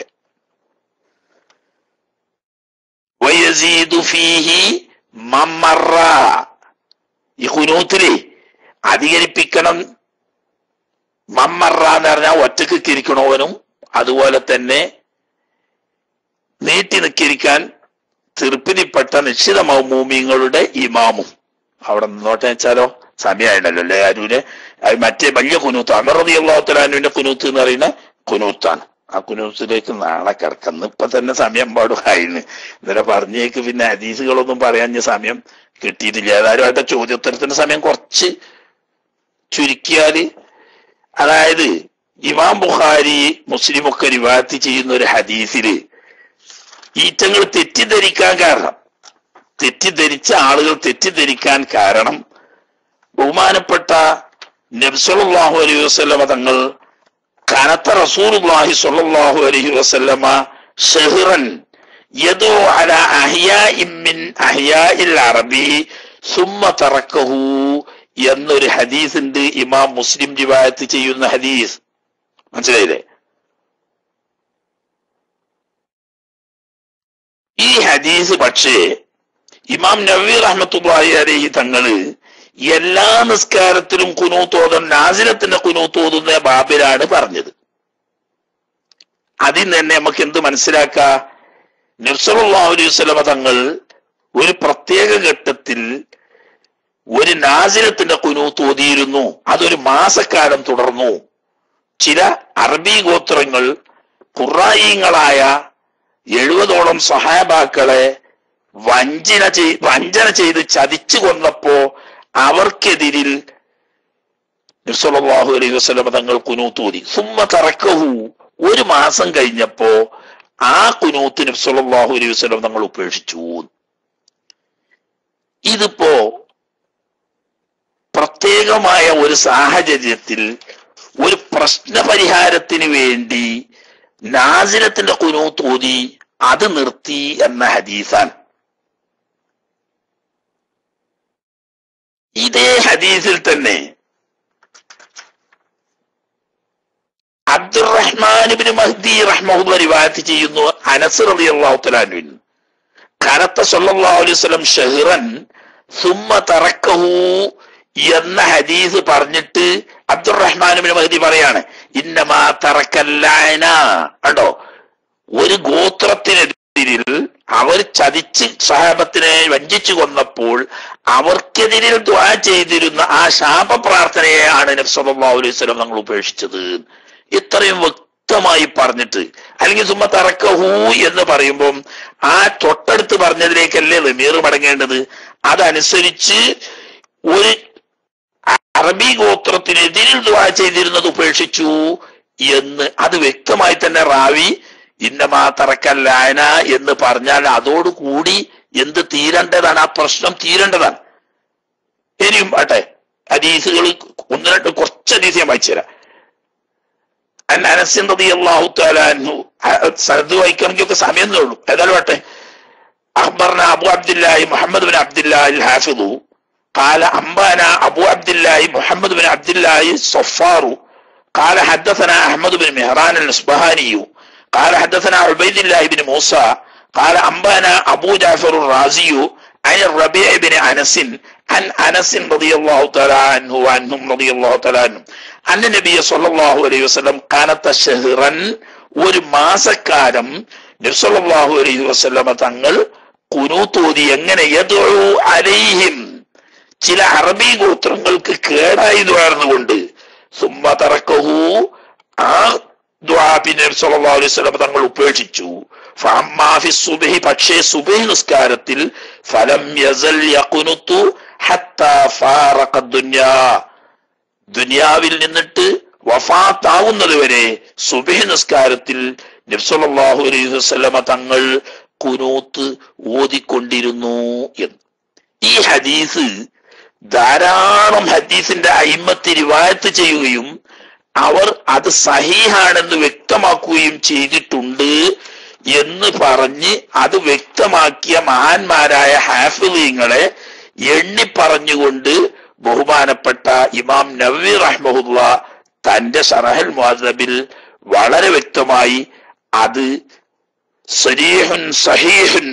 വയസീദു ഫീഹി മമ്മറ, ഈ കുനൂത്തില് അധികരിപ്പിക്കണം. മമ്മറ എന്ന് പറഞ്ഞാൽ ഒറ്റക്ക് കിരിക്കണവനും അതുപോലെ തന്നെ നീട്ടി നിക്കരിക്കാൻ തീർപ്പിനിപ്പെട്ട നിശ്ചിത മൗമൂമിങ്ങളുടെ ഇമാമും അവിടെ നിന്നോട്ടെ വെച്ചാലോ. സമയമായിട്ടല്ലോ അല്ലേ ആരൂര്? മറ്റേ വലിയ കുനൂത്ത് ഉമർ റളിയല്ലാഹു തആല അൻഹുവിന്റെ കുനൂത്ത് എന്ന് പറയുന്ന കുനൂത്താണ്. ആ കുനൂത്തിലേക്ക് നാളെ കിടക്കുന്നു. ഇപ്പൊ തന്നെ സമയം പാടുമായിരുന്നു. ഇന്നലെ പറഞ്ഞേക്ക് പിന്നെ ഹദീസുകളൊന്നും പറയാൻ സമയം കിട്ടിയിട്ടില്ല. ഏതായാലും ചോദ്യോത്തരത്തിന്റെ സമയം കുറച്ച് ചുരുക്കിയാല്, അതായത് ഇമാം ബുഖാരി മുസ്ലിം ഒക്കെ റിവായത്ത് ചെയ്യുന്ന ഒരു ഹദീസില് ഈറ്റങ്ങൾ തെറ്റിദ്ധരിച്ച ആളുകൾ തെറ്റിദ്ധരിക്കാൻ കാരണം ബഹുമാനപ്പെട്ട നബി സല്ലല്ലാഹു അലൈഹി വസല്ലമ തങ്ങൾ കനത്ത റസൂലുള്ളാഹി സ്വല്ലല്ലാഹു അലൈഹി വസല്ലമ ഷഹ്റൻ യദു അലാ അഹ്യാഇൻ മിൻ അഹ്യാഇൽ അറബി സുമ്മ തറക്കഹു എന്നൊരു ഹദീസ് ഉണ്ട്. ഇമാം മുസ്ലിം റിവായത്ത് ചെയ്യുന്ന ഹദീസ്. മനസ്സിലായില്ലേ? ഈ ഹദീസ് പക്ഷേ ഇമാം നവവി റഹ്മത്തുള്ളാഹി അലൈഹി തങ്ങള് എല്ലാ നിസ്കാരത്തിലും ഖുനൂത്ത് ഓതും, നാസിലത്തിന്റെ ഖുനൂത്ത് ഓതുന്ന ബാബിലാണ് പറഞ്ഞത്. അതിൽ തന്നെ നമുക്ക് എന്ത് മനസ്സിലാക്കാം? നബി സല്ലല്ലാഹു അലൈഹി വസല്ലമ തങ്ങൾ ഒരു പ്രത്യേക ഘട്ടത്തിൽ ഒരു നാസിലത്തിന്റെ ഖുനൂത്ത് ഓതിയിരുന്നു. അതൊരു മാസക്കാലം തുടർന്നു. ചില അറബി ഗോത്രങ്ങൾ ഖുറായിങ്ങളായ 70ഓളം സഹാബാക്കളെ വഞ്ചന ചെയ്ത് ചതിച്ചു കൊന്നപ്പോ അവർക്കെതിരിൽ നബി സല്ലല്ലാഹു അലൈഹി വസല്ലം തങ്ങൾ ഖുനൂത്ത് ഓതി. സുമ്മ തറക്കഹു, ഒരു മാസം കഴിഞ്ഞപ്പോ ആ ഖുനൂത്ത് നബി സല്ലല്ലാഹു അലൈഹി വസല്ലം തങ്ങൾ ഉപേക്ഷിച്ചു. ഇതിപ്പോ പ്രത്യേകമായ ഒരു സാഹചര്യത്തിൽ ഒരു പ്രശ്നപരിഹാരത്തിന് വേണ്ടി നാസിലത്തിന്റെ ഖുനൂത്ത് ഓതി അത് നിർത്തി എന്ന ഹദീസാണ്. ഇതേ ഹദീസിൽ തന്നെ അബ്ദുറഹ്മാൻ ഇബ്നു മഹ്ദി റഹ്മഹുല്ലാഹ് റിവായത്ത് ചെയ്യുന്നു, അനസ് റളിയല്ലാഹു തആല അൻഹു കനത്ത സല്ലല്ലാഹു അലൈഹി വസല്ലം ഷഹ്റൻ സുമ്മ തറക്കഹു എന്ന ഹദീസ് പറഞ്ഞിട്ട് അബ്ദുറഹ്മാൻ ഇബ്നു മഹ്ദി പറയാണ്, ഇന്നമാ തറക്കല്ലഅന. കണ്ടോ, ഒരു ഗോത്രത്തിനെതിരിൽ അവർ ചതിച്ച് സഹാബത്തിനെ വഞ്ചിച്ചു കൊന്നപ്പോൾ അവർക്കെതിരിൽ ദുആ ചെയ്തിരുന്ന ആ ശാപ പ്രാർത്ഥനയെയാണ് നബി സല്ലല്ലാഹു അലൈഹി വസല്ലം തങ്ങൾ ഉപേക്ഷിച്ചത്. ഇത്രയും വ്യക്തമായി പറഞ്ഞിട്ട്, അല്ലെങ്കിൽ സുമ്മ തറക്കഹു എന്ന് പറയുമ്പോൾ ആ തൊട്ടടുത്ത് പറഞ്ഞതിലേക്കല്ലേ ലമീർ മടങ്ങേണ്ടത്. അതനുസരിച്ച് ഒരു അറബി ഗോത്രത്തിനെതിരിൽ ദുആ ചെയ്തിരുന്നത് ഉപേക്ഷിച്ചു എന്ന് അത് വ്യക്തമായി തന്നെ റാവി ഇന്നമാ തറക്കല്ലാന എന്ന് പറഞ്ഞാൽ അതോടുകൂടി എന്ത് തീരേണ്ടതാണ്? ആ പ്രശ്നം തീരേണ്ടതാണ്. ഇനിയും ആട്ടെ, ഹദീസുകൾ ഒന്ന് രണ്ട് കുറച്ച് ഹദീസ് ഞാൻ വായിച്ചുതരാം. അനസ് റളിയല്ലാഹു തആല അൻഹു സനദ് വായിക്കണമെങ്കിൽ സമയമേ ഉള്ളൂ. ഏതായാലും ആട്ടെ. അഖ്ബർനാ അബൂ അബ്ദുല്ലാഹി മുഹമ്മദ് ബിൻ അബ്ദുല്ലാഹി അൽ ഹാഫിദു قال أنبأنا أبو عبد الله محمد بن عبد الله الصفار قال حدثنا أحمد بن مهران الأصبهاني قال حدثنا عبيد الله بن موسى قال أنبأنا أبو جعفر الرازي عن الربيع بن أنس عن أنس رضي الله تعالى عنه وعنهم رضي الله تعالى عنهم أن النبي صلى الله عليه وسلم كانت شهرا ഒരു മാസക്കാലം നബി സല്ലല്ലാഹു അലൈഹി വസല്ലം തങ്ങൾ ഖുനൂത്ത് ഓതി. എങ്ങനെ? യദ്ഉ അലൈഹിം, ചില അറബി ഗോത്രങ്ങൾക്ക് കേടായി ദുആർന്നുകൊണ്ട്. സുമ്മ തറക്കഹു, ആ ദുആ പിന്നെ നബി സല്ലല്ലാഹു അലൈഹി വസല്ലം തങ്ങൾ ഉപേക്ഷിച്ചു. ഫഅമ്മാ ഫി സുബ്ഹി, പക്ഷേ സുബ്ഹി നിസ്കാരത്തിൽ ഫലം യസൽ യഖ്നുതു ഹത്താ ഫാറഖ ദുനിയാ, ദുനിയാവിൽ നിന്നിട്ട് വഫാത്താവുന്നത് വരെ സുബ്ഹി നിസ്കാരത്തിൽ നബി സല്ലല്ലാഹു അലൈഹി വസല്ലം തങ്ങൾ ഖുനൂത്ത് ഓതിക്കൊണ്ടിരുന്നു എന്ന്. ഈ ഹദീസ് ധാരാളം ഹദീസിന്റെ അയിമ്മത്ത് റിവായത്ത് ചെയ്യുകയും അവർ അത് സഹീഹാണെന്ന് വ്യക്തമാക്കുകയും ചെയ്തിട്ടുണ്ട് എന്ന് പറഞ്ഞ് അത് വ്യക്തമാക്കിയ മഹാന്മാരായ ഹാഫിളീങ്ങളെ എണ്ണി പറഞ്ഞുകൊണ്ട് ബഹുമാനപ്പെട്ട ഇമാം നവവി റഹ്മഹുല്ലാഹ് തന്റെ ശറഹുൽ മുഹദ്ദബിൽ വളരെ വ്യക്തമായി അത് സരീഹുൻ സഹീഹുൻ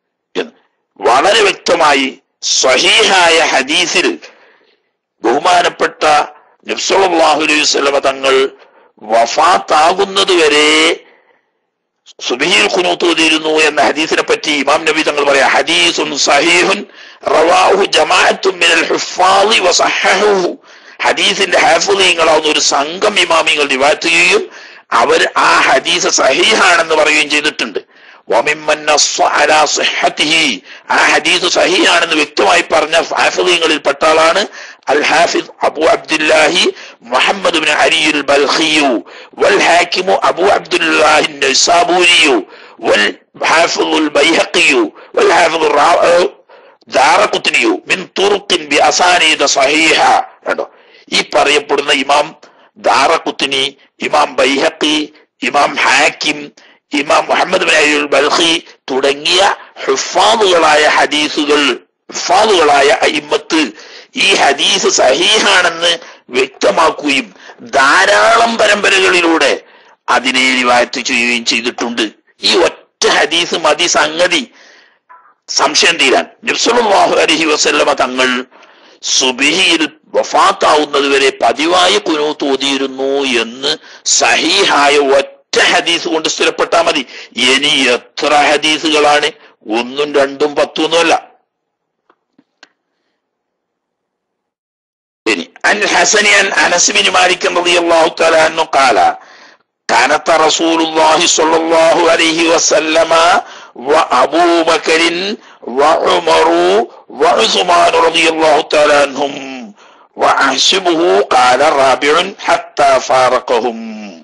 വളരെ വ്യക്തമായി സ്വഹീഹായ ഹദീസിൽ ബഹുമാനപ്പെട്ട നബി സല്ലല്ലാഹു അലൈഹി വസല്ലം തങ്ങൾ വഫാത്താകുന്നത് വരെ സുബ്ഹിയിൽ ഖുനൂത്ത് ഓതിയിരുന്നു എന്ന ഹദീസിനെ പറ്റി ഇമാം നബി തങ്ങൾ പറയാ, ഹദീസുൻ സഹീഹുൻ റവാഹു ജമാഅത്തുൻ മിനൽ ഹുഫാളി വസഹഹുഹു. ഹദീസിന്റെ ഹാഫിളീങ്ങളാവുന്ന ഒരു സംഘം ഇമാമിങ്ങൾ റിവായത്ത് ചെയ്യുകയും അവർ ആ ഹദീസ് സഹീഹാണെന്ന് പറയുകയും ചെയ്തിട്ടുണ്ട്. വമിമ്മൻ നസ്സ അലാ സിഹ്ഹതിഹി, ആ ഹദീസ് സഹീഹാണെന്ന് വ്യക്തമായി പറഞ്ഞ ഹാഫിളീങ്ങളിൽ പെട്ട ആളാണ് അൽ ഹാഫിദ് അബൂ അബ്ദുല്ലാഹി മുഹമ്മദ് ഇബ്നു അലി അൽ ബൽഖി വൽ ഹാകിം അബൂ അബ്ദുല്ലാഹി അൻ-നൈസാബൂരി വൽ ഹാഫിദ് അൽ ബൈഹഖി വൽ ഹാഫിദ് ദാറഖുത്നി മിൻ തുറുഖിൻ ബി അസാനീദ സഹീഹ. കണ്ടോ, ഈ പറയപ്പെടുന്ന ഇമാം ദാറഖുത്നി, ഇമാം ബൈഹഖി, ഇമാം ഹാക്കിം, ഇമാം മുഹമ്മദ് ബിൻ അലി അൽ ബൽഖി തുടങ്ങിയ ഹുഫാദുകളായ ഹുഫാദുകളായ അയിമ്മത്ത് ഈ ഹദീസ് സഹീഹാണെന്ന് വ്യക്തമാക്കുകയും ധാരാളം പരമ്പരകളിലൂടെ അതിനെ റിവായത്ത് ചെയ്യുകയും ചെയ്തിട്ടുണ്ട്. ഈ ഒറ്റ ഹദീസ് മതി സംഗതി സംശയം തീരാൻ. നബി സല്ലല്ലാഹു അലൈഹി വസല്ലമ തങ്ങൾ സുബ്ഹിയിൽ വഫാത്താവുന്നത് വരെ പതിവായി ഖുനൂത്ത് ഓതിയിരുന്നു എന്ന് സഹീഹായ ഒറ്റ ഹദീസ് കൊണ്ട് സ്ഥിരപ്പെട്ടാൽ മതി. ഇനി എത്ര ഹദീസുകളാണ്? 1, 2, 10 ഒന്നുമല്ല. ഇനി അൻ ഹസനി അൻ അനസ് ബിൻ മാലിക് റളിയല്ലാഹു തആല അൻഹു ഖാല കാനത റസൂലുള്ളാഹി സ്വല്ലല്ലാഹു അലൈഹി വസല്ലമ വഅബൂ ബക്കറിൻ വഉമറു വഉസ്മാൻ റളിയല്ലാഹു തആല അൻഹും വഅഹ്സിബുഹു ഖാല റാബിഉൻ ഹത്താ ഫാറഖഹും.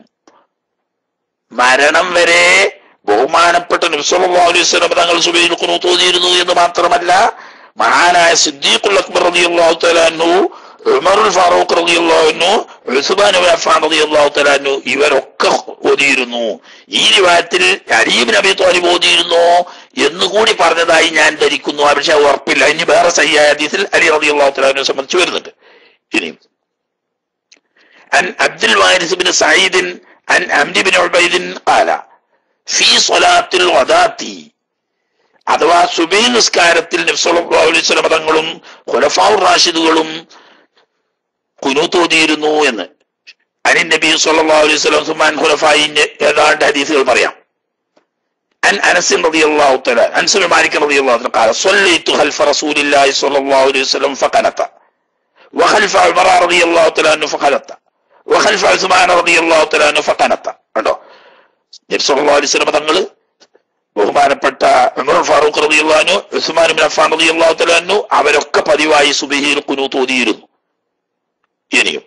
മരണം വരെ ബഹുമാനപ്പെട്ട നബി സല്ലല്ലാഹു അലൈഹി വസല്ലം തങ്ങൾ സുബ്ഹിയിൽ ഖുനൂത്ത് ഓതിയിരുന്നു എന്ന് മാത്രമല്ല, മഹാനായ സിദ്ദീഖുൽ അക്ബർ റളിയല്ലാഹു തആല അൻഹു ഉമറുൽ ഫാറൂഖ് റളിയല്ലാഹു അൻഹു, ഉസ്മാൻ ഇബ്നു അഫ്ഫാൻ റളിയല്ലാഹു തആല അൻഹു ഇവരൊക്കെ ഓതിയിരുന്നു. ഈ റിവായത്തിൽ അലി ഇബ്നു അബീ ത്വാലിബ് ഓതിയിരുന്നു എന്നുകൂടി പറഞ്ഞതായി ഞാൻ ധരിക്കുന്നു. പക്ഷെ ഉറപ്പില്ല. ഇനി വേറെ സഹിയായ ഹദീസിൽ അലി റളിയല്ലാഹു തആല അൻഹു സംബന്ധിച്ച് വരുന്നുണ്ട്. ഇനി അൻ അബ്ദുൽ വാരിസ് ഇബ്നു സഈദ് അൻ അംർ ഇബ്നു ഉബൈദ് ഖാല ഫീ സ്വലാത്തിൽ ഗദാത്തി, അഥവാ സുബഹി നിസ്കാരത്തിൽ നബി സല്ലല്ലാഹു അലൈഹി വസല്ലം തങ്ങളും ഖുലഫാഉർ റാഷിദുകളും ഖുനൂത്ത് ഓതിയിരുന്നു എന്ന്. അനി നബി സല്ലല്ലാഹു അലൈഹി വസല്ലം സുമാൻ ഖുലഫായിന്റെ ഏതാണ്ട് ഹദീസുകൾ പറയാം. അൻ അനസ് റളിയല്ലാഹു തആല അനസ് ബിൻ മാലിക് റളിയല്ലാഹു തആല ഖാല സ്വല്ലൈതു ഖൽഫ റസൂലില്ലാഹി സല്ലല്ലാഹു അലൈഹി വസല്ലം ഫഖനത വഖൽഫ ഉമർ റളിയല്ലാഹു തആല അൻഹു ഫഖനത വഖൽഫ ഉസ്മാൻ റളിയല്ലാഹു തആല അൻഹു ഫഖനത. കണ്ടോ, നബി സല്ലല്ലാഹു അലൈഹി വസല്ലം തങ്ങൾ ബഹുമാനപ്പെട്ട ഉമർ ഫാറൂഖ് റളിയല്ലാഹു അൻഹു, ഉസ്മാൻ ഇബ്നു അഫ്ഫാൻ റളിയല്ലാഹു തആല അൻഹു അവരൊക്കെ പതിവായി സുബഹിയിൽ ഖുനൂത്ത് ഓതിയിരുന്നു. ഇനിയും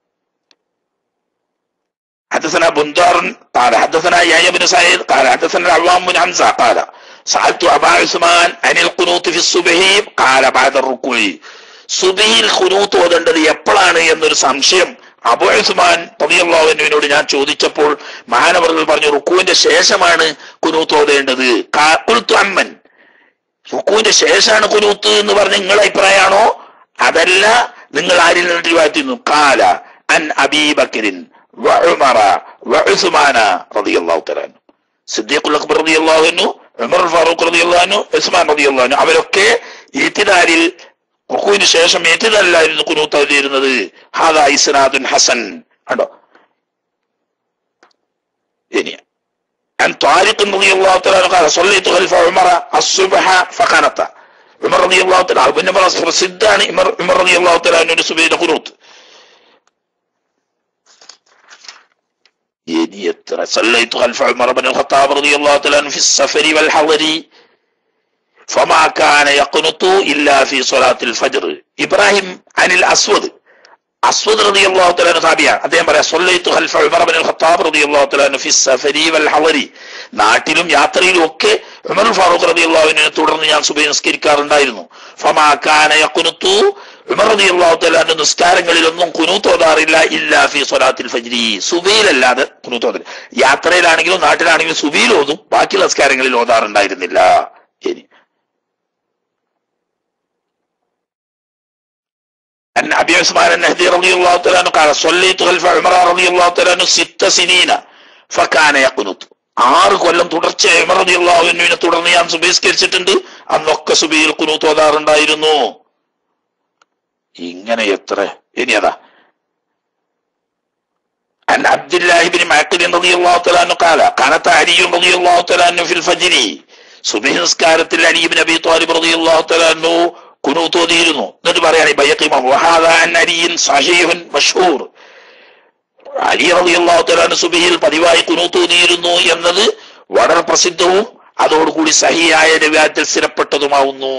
حدثنا بندار قال حدثنا يحيى بن سعيد قال حدثنا العوام بن حمزة قال سألت أبا عثمان عن القنوت في الصبح قال بعد الركوع. സുബഹിയിൽ ഖുനൂത്ത് ഓതേണ്ടത് എപ്പോഴാണ് എന്നൊരു സംശയം അബൂ ഉസ്മാൻ റളിയല്ലാഹു അൻഹുവിനോട് ഞാൻ ചോദിച്ചപ്പോൾ മഹാനവർകൾ പറഞ്ഞു, റുക്കുവിന്റെ ശേഷമാണ് ഖുനൂത്ത് ഓതേണ്ടത്. ഖുൽതു അമ്മൻ, റുക്കുവിന്റെ ശേഷമാണ് ഖുനൂത്ത് എന്ന് പറഞ്ഞ നിങ്ങളുടെ അഭിപ്രായമാണോ, അതല്ല നിങ്ങൾ ആരിൽ നിന്ന് റിവായത്ത് ചെയ്യുന്നു? ഖാല അൻ അബീ ബക്കറിൻ വഉമറ വഉസ്മാന റളിയല്ലാഹു തആല അൻഹു. സിദ്ദീഖുൽ അക്ബർ റളിയല്ലാഹു അൻഹു, ഉമർ ഫാറൂഖ് റളിയല്ലാഹു അൻഹു, ഉസ്മാൻ റളിയല്ലാഹു അൻഹു അവരൊക്കെ ഇത്തിദാലിൽ റുക്കുവിന് ശേഷം ഇത്തിദാലിലായിരുന്നു ഖുനൂത്ത് ഓതിയിരുന്നത്. ഹാദാ ഇസ്നാദുൻ ഹസൻ. കണ്ടോ, ഇനി അൻ ത്വാരിഖ് റളിയല്ലാഹു തആല ഖാല സ്വല്ലൈതു ഖൽഫ ഉമറ അസ്സുബ്ഹ ഫഖനത. ഉമർ റളിയല്ലാഹു തആല അബുന പ്രസിദ്ധാണ് ഉമർ റളിയല്ലാഹു തആല അൻഹു സുബഹിയുടെ ഖുനൂത്ത്. ഇനി എത്ര സ്വല്ലൈതു ഖൽഫ ഉമർ ഇബ്നുൽ ഖത്താബ് റളിയല്ലാഹു തആല അൻഹു ഫി സഫരി വൽ ഹളരി ഫമാ കാന യഖ്നുതു ഇല്ലാ ഫി സ്വലാത്തിൽ ഫജ്ർ. ഇബ്രാഹിം അനിൽ അസ്വദ് റളിയല്ലാഹു തആല അൻഹു താബിയാണ്. അദ്ദേഹം പറയാ സ്വല്ലൈതു ഖൽഫ ഉമർ ഇബ്നുൽ ഖത്താബ് റളിയല്ലാഹു തആല അൻഹു ഫി സഫരി വൽ ഹളരി. നാട്ടിലും യാത്രയിലും ഒക്കെ ഉമർ ഫാറൂഖ് റളിയല്ലാഹു അൻഹുവിനെ തുടർന്ന് ഞാൻ സുബഹി നിസ്കരിക്കാറുണ്ടായിരുന്നു. ഫമാ കാന യഖ്നുതു, ഉമർ റളിയല്ലാഹു തആല അൻഹു നിസ്കാരങ്ങളിലൊന്നും ഖുനൂത്ത് ഓതാറില്ല ഇല്ലാ ഫി സ്വലാത്തിൽ ഫജ്രി, സുബഹിയിലല്ലാതെ ഖുനൂത്ത് ഓതില്ല. യാത്രയിലാണെങ്കിലും നാട്ടിലാണെങ്കിലും സുബഹിയിൽ ഓതും, ബാക്കി നിസ്കാരങ്ങളിൽ ഓതാറുണ്ടായിരുന്നില്ല. ഇനി أن أبي عثمان النهدي رضي الله تعالى عنه قال صليت خلف عمر رضي الله تعالى عنه 6 سنين فكان يقنط. 6 കൊല്ലം തുടർച്ചയായി ഉമർ റളിയല്ലാഹു അൻഹുവിനെ തുടർന്ന് ഞാൻ സുബഹി നിസ്കരിച്ചിട്ടുണ്ട്. അന്നൊക്കെ സുബഹിയിൽ ഖുനൂത്ത് ഓതാറുണ്ടായിരുന്നു. ഇങ്ങനെ എത്ര. ഇനി അതാ عن عبد الله بن معقل رضي الله تعالى عنه قال كانت علي رضي الله تعالى عنه في الفجر. സുബഹി നിസ്കാരത്തിൽ അലി ഇബ്നു അബീ ത്വാലിബ് റളിയല്ലാഹു തആല അൻഹു ഖുനൂത്ത് ഓതിയിരുന്നു. എന്നിട്ട് പറയാണ് ബൈഖി ഇമാം വഹാദാ അൻ അലിയിൻ സഹീഹുൻ മഷ്ഹൂർ. അലി റളിയല്ലാഹു തആല അൻഹു സുബഹിയിൽ പതിവായി ഖുനൂത്ത് ഓതിയിരുന്നു എന്നത് വളരെ പ്രസിദ്ധവും അതോടുകൂടി സഹിയായ റിവായത്തിൽ സ്ഥിരപ്പെട്ടതുമാവുന്നു.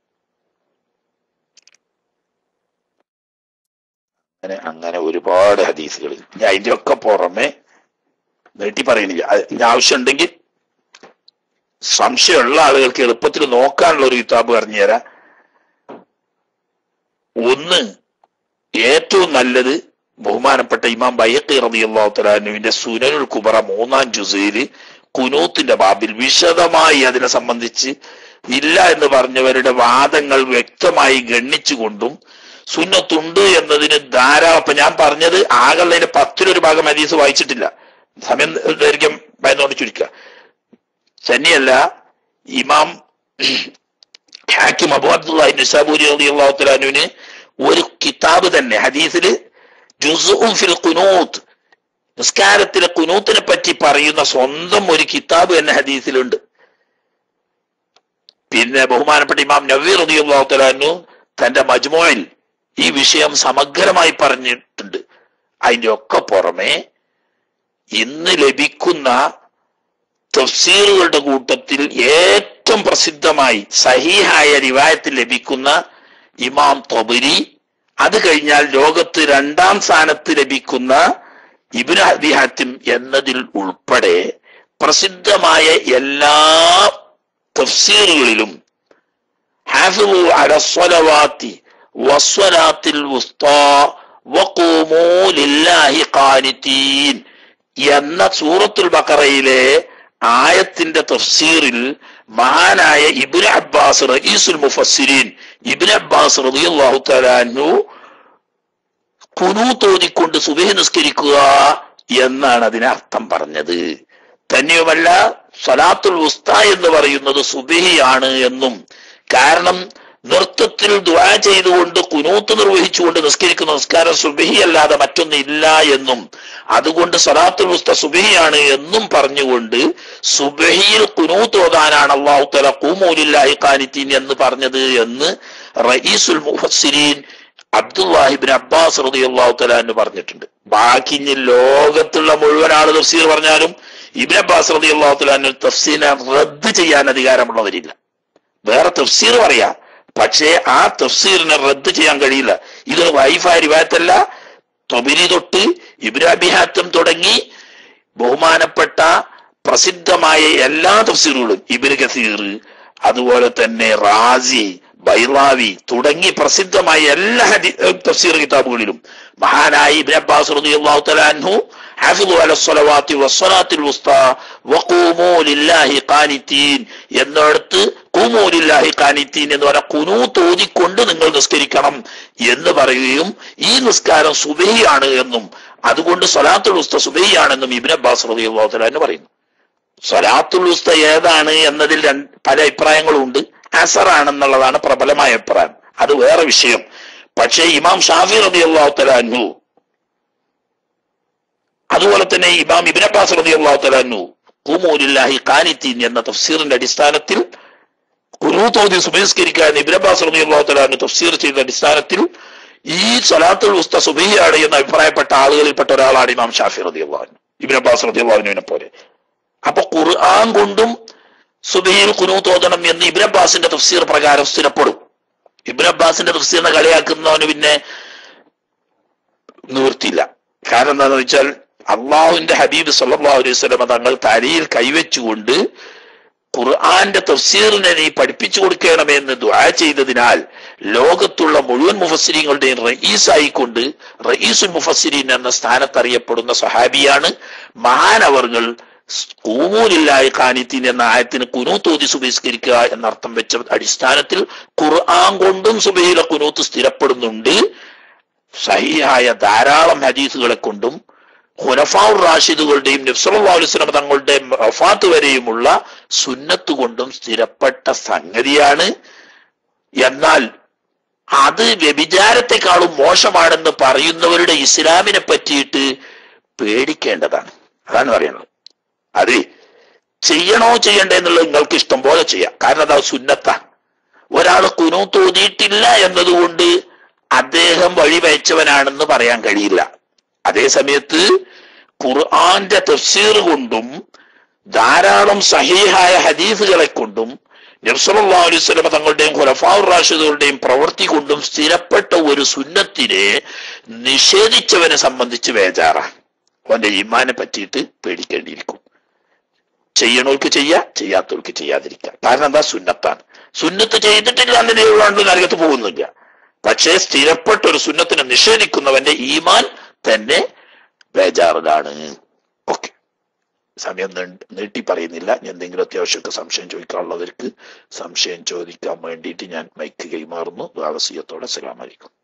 അങ്ങനെ ഒരുപാട് ഹദീസുകൾ. ഞാൻ അതിന്റെ ഒക്കെ പുറമെ നീട്ടി പറയുന്നില്ല. ഇതിന്റെ ആവശ്യം ഉണ്ടെങ്കിൽ സംശയമുള്ള ആളുകൾക്ക് എളുപ്പത്തിൽ നോക്കാനുള്ള ഒരു കിതാബ് പറഞ്ഞുതരാം. ഒന്ന്, ഏറ്റവും നല്ലത് ബഹുമാനപ്പെട്ട ഇമാം ബൈഖി റളിയല്ലാഹു തആല അൻഹുവിന്റെ സുനനുൽ കുബറ 3-ാം ജുസയില് ഖുനൂത്തിന്റെ ബാബിൽ വിശദമായി അതിനെ സംബന്ധിച്ച് ഇല്ല എന്ന് പറഞ്ഞവരുടെ വാദങ്ങൾ വ്യക്തമായി ഗണ്ണിച്ചുകൊണ്ടും സുന്നത്തുണ്ട് എന്നതിന് ധാരാളം. അപ്പൊ ഞാൻ പറഞ്ഞത് ആകെയുള്ളതിന്റെ 10-ൽ 1 ഭാഗം ഹദീസ് വായിച്ചിട്ടില്ല, സമയം ദൈർഘ്യം ഭയന്നോണ്ട് ചുരുക്കുക. തന്നെയല്ല, ഇമാം ഹാക്കിം അബൂ അബ്ദുല്ലാഹി നിസാബൂരി റളിയല്ലാഹു തആല അൻഹുവിന് ഒരു കിതാബ് തന്നെ ഹദീസിൽ ജുസ്ഉൻ ഫിൽ ഖുനൂത്ത്, നിസ്കാരത്തിലെ ഖുനൂത്തിനെ പറ്റി പറയുന്ന സ്വന്തം ഒരു കിതാബ് തന്നെ ഹദീസിലുണ്ട്. പിന്നെ ബഹുമാനപ്പെട്ട ഇമാം നവവി റളിയല്ലാഹു തആല അൻഹു തന്റെ മജ്മുഇൽ ഈ വിഷയം സമഗ്രമായി പറഞ്ഞിട്ടുണ്ട്. അതിന്റെ ഒക്കെ പുറമെ ഇന്ന് ലഭിക്കുന്ന തഫ്സീറുകളുടെ കൂട്ടത്തിൽ ഏറ്റവും പ്രസിദ്ധമായി സഹീഹായ റിവായത്തിൽ ലഭിക്കുന്ന ഇമാം ത്വബരി, അത് കഴിഞ്ഞാൽ ലോകത്ത് 2-ാം സ്ഥാനത്ത് ലഭിക്കുന്ന ഇബ്നു അബീ ഹാത്തിം എന്നതിൽ ഉൾപ്പെടെ പ്രസിദ്ധമായ എല്ലാ തഫ്സീറുകളിലും ഹാഫിളു അല സ്വലവാത്തി വസ്വലാത്തിൽ വുസ്താ വഖൂമൂ ലില്ലാഹി ഖാനിതീൻ എന്ന സൂറത്തുൽ ബഖറയിലെ ആയത്തിന്റെ തഫ്സീറിൽ മഹാനായ ഇബ്നു അബ്ബാസ് റഈസുൽ മുഫസ്സിരീൻ ഇബ്നു അബ്ബാസ് റളിയല്ലാഹു തആല അൻഹു ഖുനൂത്ത് ഓതിക്കൊണ്ട് സുബ്ഹി നിസ്കരിക്കുക എന്നാണ് അതിന് അർത്ഥം പറഞ്ഞത്. തന്നെയുമല്ല സ്വലാത്തുൽ വുസ്താ എന്ന് പറയുന്നത് സുബ്ഹിയാണ് എന്നും, കാരണം നൃത്തത്തിൽ ദുആ ചെയ്തുകൊണ്ട് ഖുനൂത്ത് നിർവഹിച്ചുകൊണ്ട് നിസ്കരിക്കുന്ന നിസ്കാരം സുബ്ഹി അല്ലാതെ മറ്റൊന്നില്ല എന്നും, അതുകൊണ്ട് സ്വലാത്തുൽ വുസ്ത സുബ്ഹിയാണ് എന്നും പറഞ്ഞുകൊണ്ട് സുബ്ഹിയിൽ ഖുനൂത്ത് ഓതാനാണ് അല്ലാഹു തആല ഖൂമൂ ലില്ലാഹി ഖാനിതീൻ എന്ന് പറഞ്ഞത് എന്ന് റഈസുൽ മുഫസ്സിരീൻ അബ്ദുല്ലാഹി ഇബ്നു അബ്ബാസ് റളിയല്ലാഹു തആല അൻഹു പറഞ്ഞിട്ടുണ്ട്. ബാക്കി ഇനി ലോകത്തുള്ള മുഴുവൻ ആള് തഫ്സീർ പറഞ്ഞാലും ഇബ്നു അബ്ബാസ് റളിയല്ലാഹു തആല അൻഹു തഫ്സീറിനെ റദ്ദ് ചെയ്യാൻ അധികാരമുള്ളവരില്ല. വേറെ തഫ്സീർ പറയാ, പക്ഷേ ആ തഫ്സീറിനെ റദ്ദ് ചെയ്യാൻ കഴിയില്ല. ഇതൊരു വൈഫായ റിവായത്തല്ല. തൊബരി തൊട്ട് ഇബ്നു അബീ ഹാത്തിം തുടങ്ങി ബഹുമാനപ്പെട്ട പ്രസിദ്ധമായ എല്ലാ തഫ്സീറുകളും, ഇബ്നു കസീർ, അതുപോലെ തന്നെ റാസി, ബൈറാവി തുടങ്ങി പ്രസിദ്ധമായ എല്ലാ തഫ്സീർ കിതാബുകളിലും മഹാനായ ഇബ്നു അബ്ബാസ് റളിയല്ലാഹു തആല അൻഹു ഹഫിളു അല സ്വലവാത്തി വസ്സലാത്തിൽ വുസ്താ വഖൂമൂ ലില്ലാഹി ഖാനിതീൻ എന്നിടത്ത് ഖൂമൂ ലില്ലാഹി ഖാനിതീൻ എന്ന് പറഞ്ഞ ഖുനൂത്ത് ഓതിക്കൊണ്ട് നിങ്ങൾ നിസ്കരിക്കണം എന്ന് പറയുകയും ഈ നിസ്കാരം സുബ്ഹിയാണ് എന്നും അതുകൊണ്ട് സ്വലാത്തുൽ വുസ്ത സുബ്ഹിയാണെന്നും ഇബ്നു അബ്ബാസ് റളിയല്ലാഹു തആല അൻഹു പറയുന്നു. സ്വലാത്തുൽ വുസ്ത ഏതാണ് എന്നതിൽ പല അഭിപ്രായങ്ങളുണ്ട്. അസറാണെന്നുള്ളതാണ് പ്രബലമായ അഭിപ്രായം, അത് വേറെ വിഷയം. പക്ഷേ ഇമാം ഷാഫി റളിയല്ലാഹു തആല അൻഹു അതുപോലെ തന്നെ ഇമാം ഇബ്നു അബ്ബാസ് റളിയല്ലാഹു തആല അൻഹു ഖൂമൂ ലില്ലാഹി ഖാനിതീൻ എന്ന തഫ്സീറിന്റെ അടിസ്ഥാനത്തിൽ ഖുനൂത്ത് ഓതി സുബ്ഹിസ്കരിക്കാൻ ഇബ്നു അബ്ബാസ് റളിയല്ലാഹു തആല അൻഹു തഫ്സീർ ചെയ്ത അടിസ്ഥാനത്തിൽ ഈ സ്വലാത്തുൽ വുസ്ത സുബ്ഹിയാണ് എന്ന് അഭിപ്രായപ്പെട്ട ആളുകളിൽപ്പെട്ട ഒരാളാണ് ഇമാം ഷാഫി റളിയല്ലാഹു അൻഹു, ഇബ്നു അബ്ബാസ് റളിയല്ലാഹു അൻഹുവിനെ പോലെ. അപ്പൊ ഖുർആൻ കൊണ്ടും സുബ്ഹിയിൽ ഖുനൂത്ത് ഓതണം എന്ന് ഇബ്നു അബ്ബാസിന്റെ തഫ്സീർ പ്രകാരം സ്ഥിരപ്പെടും. ഇബ്നു അബ്ബാസിന്റെ തഫ്സീറിനെ കളിയാക്കുന്നവന് പിന്നെ നിവൃത്തിയില്ല. കാരണം എന്താണെന്ന് വെച്ചാൽ അള്ളാഹുവിന്റെ ഹബീബ് സല്ലല്ലാഹു അലൈഹി വസല്ലം തങ്ങൾ തലയിൽ കൈവച്ചുകൊണ്ട് ഖുർആന്റെ തഫ്സീറിനെ നീ പഠിപ്പിച്ചു കൊടുക്കണമെന്ന് ദുആ ചെയ്തതിനാൽ ലോകത്തുള്ള മുഴുവൻ മുഫസ്സിരീങ്ങളുടെയും റഈസായിക്കൊണ്ട് റഈസുൽ മുഫസ്സിരീൻ എന്ന സ്ഥാനത്ത് അറിയപ്പെടുന്ന സഹാബിയാണ് മഹാനവർകൾ ഖൂമൂ ലില്ലാഹി ഖാനിതീൻ എന്ന ആയത്തിന് ഖുനൂത്ത് ഓതി സുബ്ഹിസ്കരിക്കുക എന്നർത്ഥം വെച്ച അടിസ്ഥാനത്തിൽ ഖുർആൻ കൊണ്ടും സുബ്ഹിയിലെ ഖുനൂത്ത് സ്ഥിരപ്പെടുന്നുണ്ട്. സഹീഹായ ധാരാളം ഹദീസുകളെ കൊണ്ടും ഖുലഫാഉർ റാഷിദുകളുടെയും നബി സല്ലല്ലാഹു അലൈഹി വസല്ലം തങ്ങളുടെ വഫാത്ത് വരെയുമുള്ള സുന്നത്ത് കൊണ്ടും സ്ഥിരപ്പെട്ട സംഗതിയാണ്. എന്നാൽ അത് വ്യഭിചാരത്തെക്കാളും മോശമാണെന്ന് പറയുന്നവരുടെ ഇസ്ലാമിനെ പറ്റിയിട്ട് പേടിക്കേണ്ടതാണ്. അതാണ് പറയുന്നത്. അത് ചെയ്യണോ ചെയ്യണ്ടേ എന്നുള്ളത് നിങ്ങൾക്ക് ഇഷ്ടം പോലെ ചെയ്യാം, കാരണം അത് സുന്നത്താണ്. ഒരാൾ ഖുനൂത്ത് ഓതിയിട്ടില്ല എന്നതുകൊണ്ട് അദ്ദേഹം വഴിവെച്ചവനാണെന്ന് പറയാൻ കഴിയില്ല. അതേ സമയത്ത് ഖുർആന്റെ തഫ്സീർ കൊണ്ടും ധാരാളം സഹീഹായ ഹദീസുകളെ കൊണ്ടും നബി സല്ലല്ലാഹു അലൈഹി വസല്ലം തങ്ങളുടെയും ഖുലഫാഉർ റാഷിദുകളുടെയും പ്രവൃത്തി കൊണ്ടും സ്ഥിരപ്പെട്ട ഒരു സുന്നത്തിനെ നിഷേധിച്ചവനെ സംബന്ധിച്ച് ബേജാറാണ്. അവന്റെ ഈമാനെ പറ്റിയിട്ട് പേടിക്കേണ്ടിയിരിക്കും. ചെയ്യണവർക്ക് ചെയ്യാം, ചെയ്യാത്തവർക്ക് ചെയ്യാതിരിക്കാം. കാരണം എന്താ? സുന്നത്താണ്. സുന്നത്ത് ചെയ്തിട്ടില്ല എന്നതിനെ നരകത്ത് പോകുന്നില്ല. പക്ഷേ സ്ഥിരപ്പെട്ട ഒരു സുന്നത്തിനെ നിഷേധിക്കുന്നവന്റെ ഈമാൻ തന്നെ ബേജാറിലാണ്. ഓക്കെ, സമയം നീട്ടി പറയുന്നില്ല. എന്തെങ്കിലും അത്യാവശ്യമൊക്കെ സംശയം ചോദിക്കാനുള്ളവർക്ക് സംശയം ചോദിക്കാൻ വേണ്ടിയിട്ട് ഞാൻ മൈക്ക് കൈമാറുന്നു. വസിയത്തോടെ അസ്സലാമു അലൈക്കും.